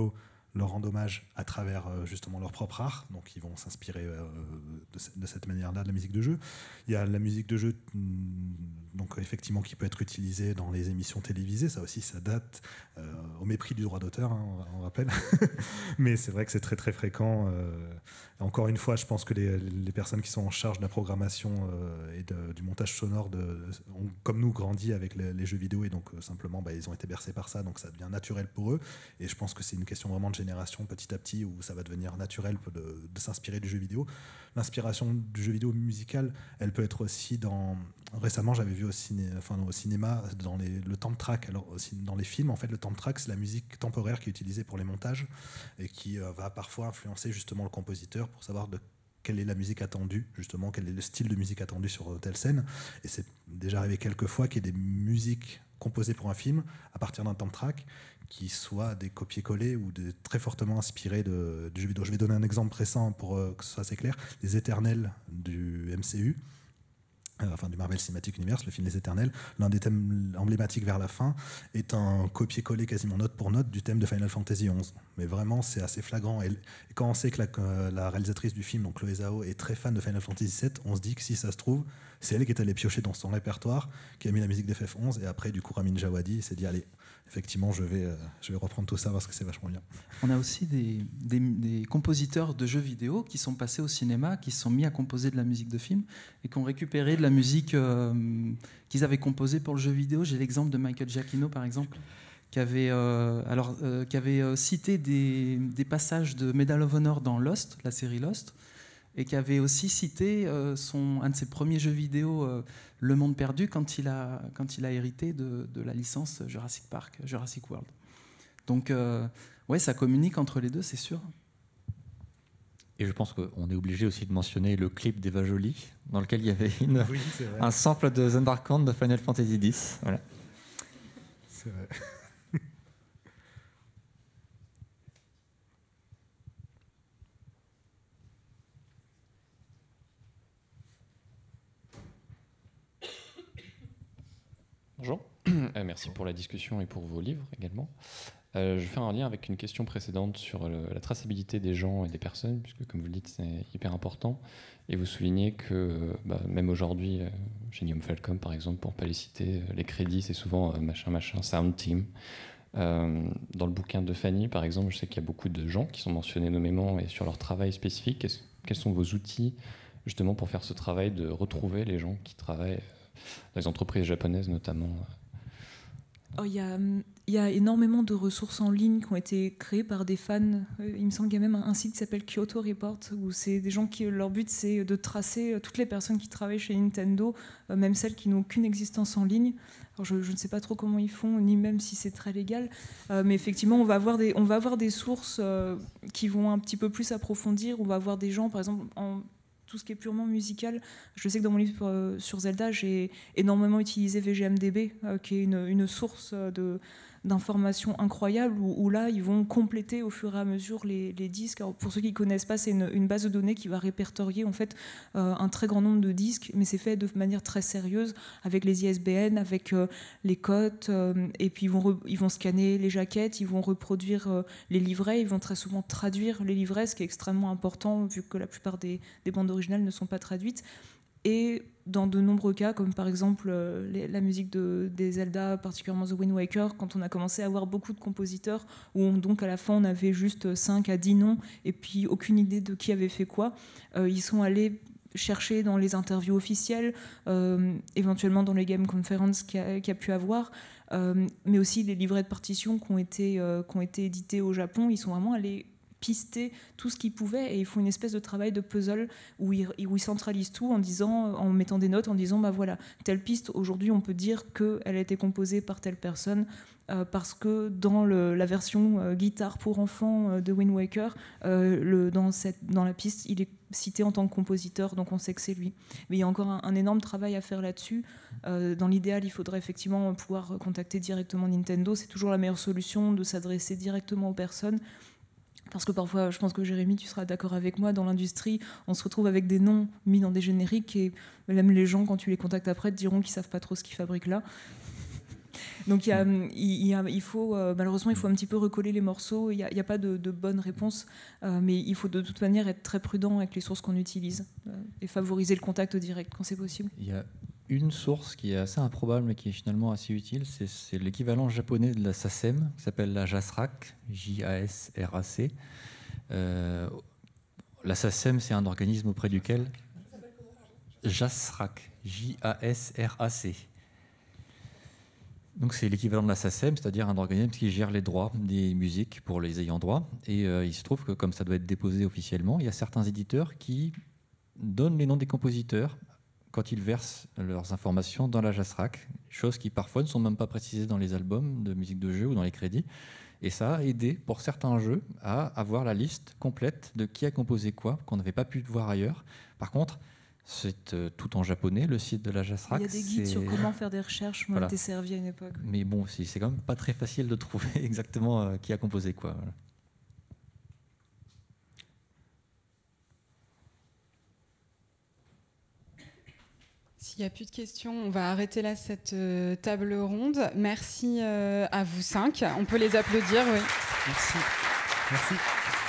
Speaker 2: leur rendre hommage à travers euh, justement leur propre art, donc ils vont s'inspirer euh, de, ce- de cette manière-là de la musique de jeu. Il y a la musique de jeu, mm, donc effectivement qui peut être utilisée dans les émissions télévisées, ça aussi ça date euh, au mépris du droit d'auteur, hein, on, on rappelle, mais c'est vrai que c'est très très fréquent. Euh, encore une fois, je pense que les, les personnes qui sont en charge de la programmation euh, et de- du montage sonore, de, ont, comme nous, grandi avec les, les jeux vidéo et donc euh, simplement bah, ils ont été bercés par ça, donc ça devient naturel pour eux. Et je pense que c'est une question vraiment de génération petit à petit où ça va devenir naturel de, de s'inspirer du jeu vidéo. L'inspiration du jeu vidéo musical, elle peut être aussi dans... Récemment, j'avais vu au, ciné... enfin, au cinéma dans les... le temp track. Alors, aussi, dans les films, en fait, le temp track, c'est la musique temporaire qui est utilisée pour les montages et qui euh, va parfois influencer justement le compositeur pour savoir de quelle est la musique attendue, justement, quel est le style de musique attendu sur telle scène. Et c'est déjà arrivé quelques fois qu'il y ait des musiques composées pour un film à partir d'un temp track qui soient des copier-coller ou des, très fortement inspirés de, du jeu vidéo. Je vais donner un exemple précis pour euh, que ce soit assez clair. Les Éternels du M C U, euh, enfin du Marvel Cinematic Universe, le film Les Éternels, l'un des thèmes emblématiques vers la fin est un copier-coller quasiment note pour note du thème de Final Fantasy onze. Mais vraiment, c'est assez flagrant. Et, et quand on sait que la, euh, la réalisatrice du film, donc Chloé Zhao, est très fan de Final Fantasy sept, on se dit que si ça se trouve, c'est elle qui est allée piocher dans son répertoire, qui a mis la musique d'F F onze, et après, du coup, Ramin Djawadi s'est dit, allez, effectivement, je vais, euh, je vais reprendre tout ça parce que c'est vachement bien.
Speaker 5: On a aussi des, des, des compositeurs de jeux vidéo qui sont passés au cinéma, qui se sont mis à composer de la musique de film et qui ont récupéré de la musique euh, qu'ils avaient composée pour le jeu vidéo. J'ai l'exemple de Michael Giacchino, par exemple, qui avait, euh, alors, euh, qui avait euh, cité des, des passages de Medal of Honor dans Lost, la série Lost, et qui avait aussi cité euh, son, un de ses premiers jeux vidéo, euh, Le Monde Perdu, quand il a, quand il a hérité de, de la licence Jurassic Park, Jurassic World. Donc, euh, ouais, ça communique entre les deux, c'est sûr.
Speaker 3: Et je pense qu'on est obligé aussi de mentionner le clip d'Eva Jolie, dans lequel il y avait une,
Speaker 2: Oui, c'est vrai.
Speaker 3: un sample de Thundercant de Final Fantasy dix. Voilà.
Speaker 2: C'est vrai.
Speaker 11: Bonjour, euh, merci pour la discussion et pour vos livres également. Euh, je fais un lien avec une question précédente sur le- la traçabilité des gens et des personnes, puisque comme vous le dites, c'est hyper important. Et vous soulignez que euh, bah, même aujourd'hui, euh, chez Guillaume Falcom par exemple, pour ne pas les citer, euh, les crédits, c'est souvent euh, machin, machin, sound team. Euh, dans le bouquin de Fanny, par exemple, je sais qu'il y a beaucoup de gens qui sont mentionnés nommément et sur leur travail spécifique. Est-ce- quels sont vos outils justement pour faire ce travail de retrouver les gens qui travaillent dans les entreprises japonaises notamment?
Speaker 4: Oh, il y a, il y a énormément de ressources en ligne qui ont été créées par des fans. Euh, Il me semble qu'il y a même un, un site qui s'appelle Kyoto Report, où c'est des gens qui, leur but, c'est de tracer euh, toutes les personnes qui travaillent chez Nintendo, euh, même celles qui n'ont aucune existence en ligne. Alors, je, je ne sais pas trop comment ils font, ni même si c'est très légal, euh, mais effectivement, on va avoir des, on va avoir des sources euh, qui vont un petit peu plus approfondir. On va avoir des gens, par exemple, en tout ce qui est purement musical. Je sais que dans mon livre euh, sur Zelda, j'ai énormément utilisé V G M D B, euh, qui est une, une source de, d'informations incroyables, où, où là, ils vont compléter au fur et à mesure les, les disques. Alors, pour ceux qui ne connaissent pas, c'est une, une base de données qui va répertorier en fait, euh, un très grand nombre de disques, mais c'est fait de manière très sérieuse, avec les I S B N, avec euh, les cotes, euh, et puis ils vont, re, ils vont scanner les jaquettes, ils vont reproduire euh, les livrets, ils vont très souvent traduire les livrets, ce qui est extrêmement important, vu que la plupart des, des bandes originales ne sont pas traduites. Et dans de nombreux cas, comme par exemple euh, les, la musique de, des Zelda, particulièrement The Wind Waker, quand on a commencé à avoir beaucoup de compositeurs, où on, donc à la fin on avait juste cinq à dix noms, et puis aucune idée de qui avait fait quoi, euh, ils sont allés chercher dans les interviews officielles, euh, éventuellement dans les Game Conference qu'il y a, qu'il y a pu avoir, euh, mais aussi les livrets de partitions qui ont été, euh, qui ont été édités au Japon. Ils sont vraiment allés pister tout ce qu'ils pouvaient, et ils font une espèce de travail de puzzle où ils, où ils centralisent tout en disant, en mettant des notes, en disant bah voilà, telle piste aujourd'hui on peut dire qu'elle a été composée par telle personne, euh, parce que dans le, la version euh, guitare pour enfants euh, de Wind Waker, euh, le, dans, cette, dans la piste il est cité en tant que compositeur, donc on sait que c'est lui. Mais il y a encore un, un énorme travail à faire là-dessus. Euh, dans l'idéal, il faudrait effectivement pouvoir contacter directement Nintendo. C'est toujours la meilleure solution de s'adresser directement aux personnes. Parce que parfois, je pense que Jérémy, tu seras d'accord avec moi, dans l'industrie, on se retrouve avec des noms mis dans des génériques, et même les gens, quand tu les contactes après, te diront qu'ils ne savent pas trop ce qu'ils fabriquent là. Donc il, y a, il, il, y a, il faut euh, malheureusement il faut un petit peu recoller les morceaux. Il n'y a, a pas de, de bonne réponse, euh, mais il faut de toute manière être très prudent avec les sources qu'on utilise euh, et favoriser le contact direct quand c'est possible.
Speaker 3: Il y a une source qui est assez improbable mais qui est finalement assez utile, c'est, c'est l'équivalent japonais de la SACEM qui s'appelle la JASRAC, J A S R A C. Euh, la SACEM, c'est un organisme auprès duquel JASRAC, J A S R A C. Donc c'est l'équivalent de la SACEM, c'est-à-dire un organisme qui gère les droits des musiques pour les ayants droit. Et euh, il se trouve que comme ça doit être déposé officiellement, il y a certains éditeurs qui donnent les noms des compositeurs quand ils versent leurs informations dans la JASRAC, choses qui parfois ne sont même pas précisées dans les albums de musique de jeu ou dans les crédits. Et ça a aidé pour certains jeux à avoir la liste complète de qui a composé quoi, qu'on n'avait pas pu voir ailleurs. Par contre, c'est euh, tout en japonais, le site de la JASRAC.
Speaker 4: Il y a des guides
Speaker 3: c'est...
Speaker 4: sur comment faire des recherches, m'ont
Speaker 3: voilà.
Speaker 4: été servis à une époque.
Speaker 3: Mais bon, c'est, c'est quand même pas très facile de trouver exactement euh, qui a composé quoi. Voilà.
Speaker 12: S'il n'y a plus de questions, on va arrêter là cette euh, table ronde. Merci euh, à vous cinq. On peut les applaudir, oui.
Speaker 2: Merci. Merci.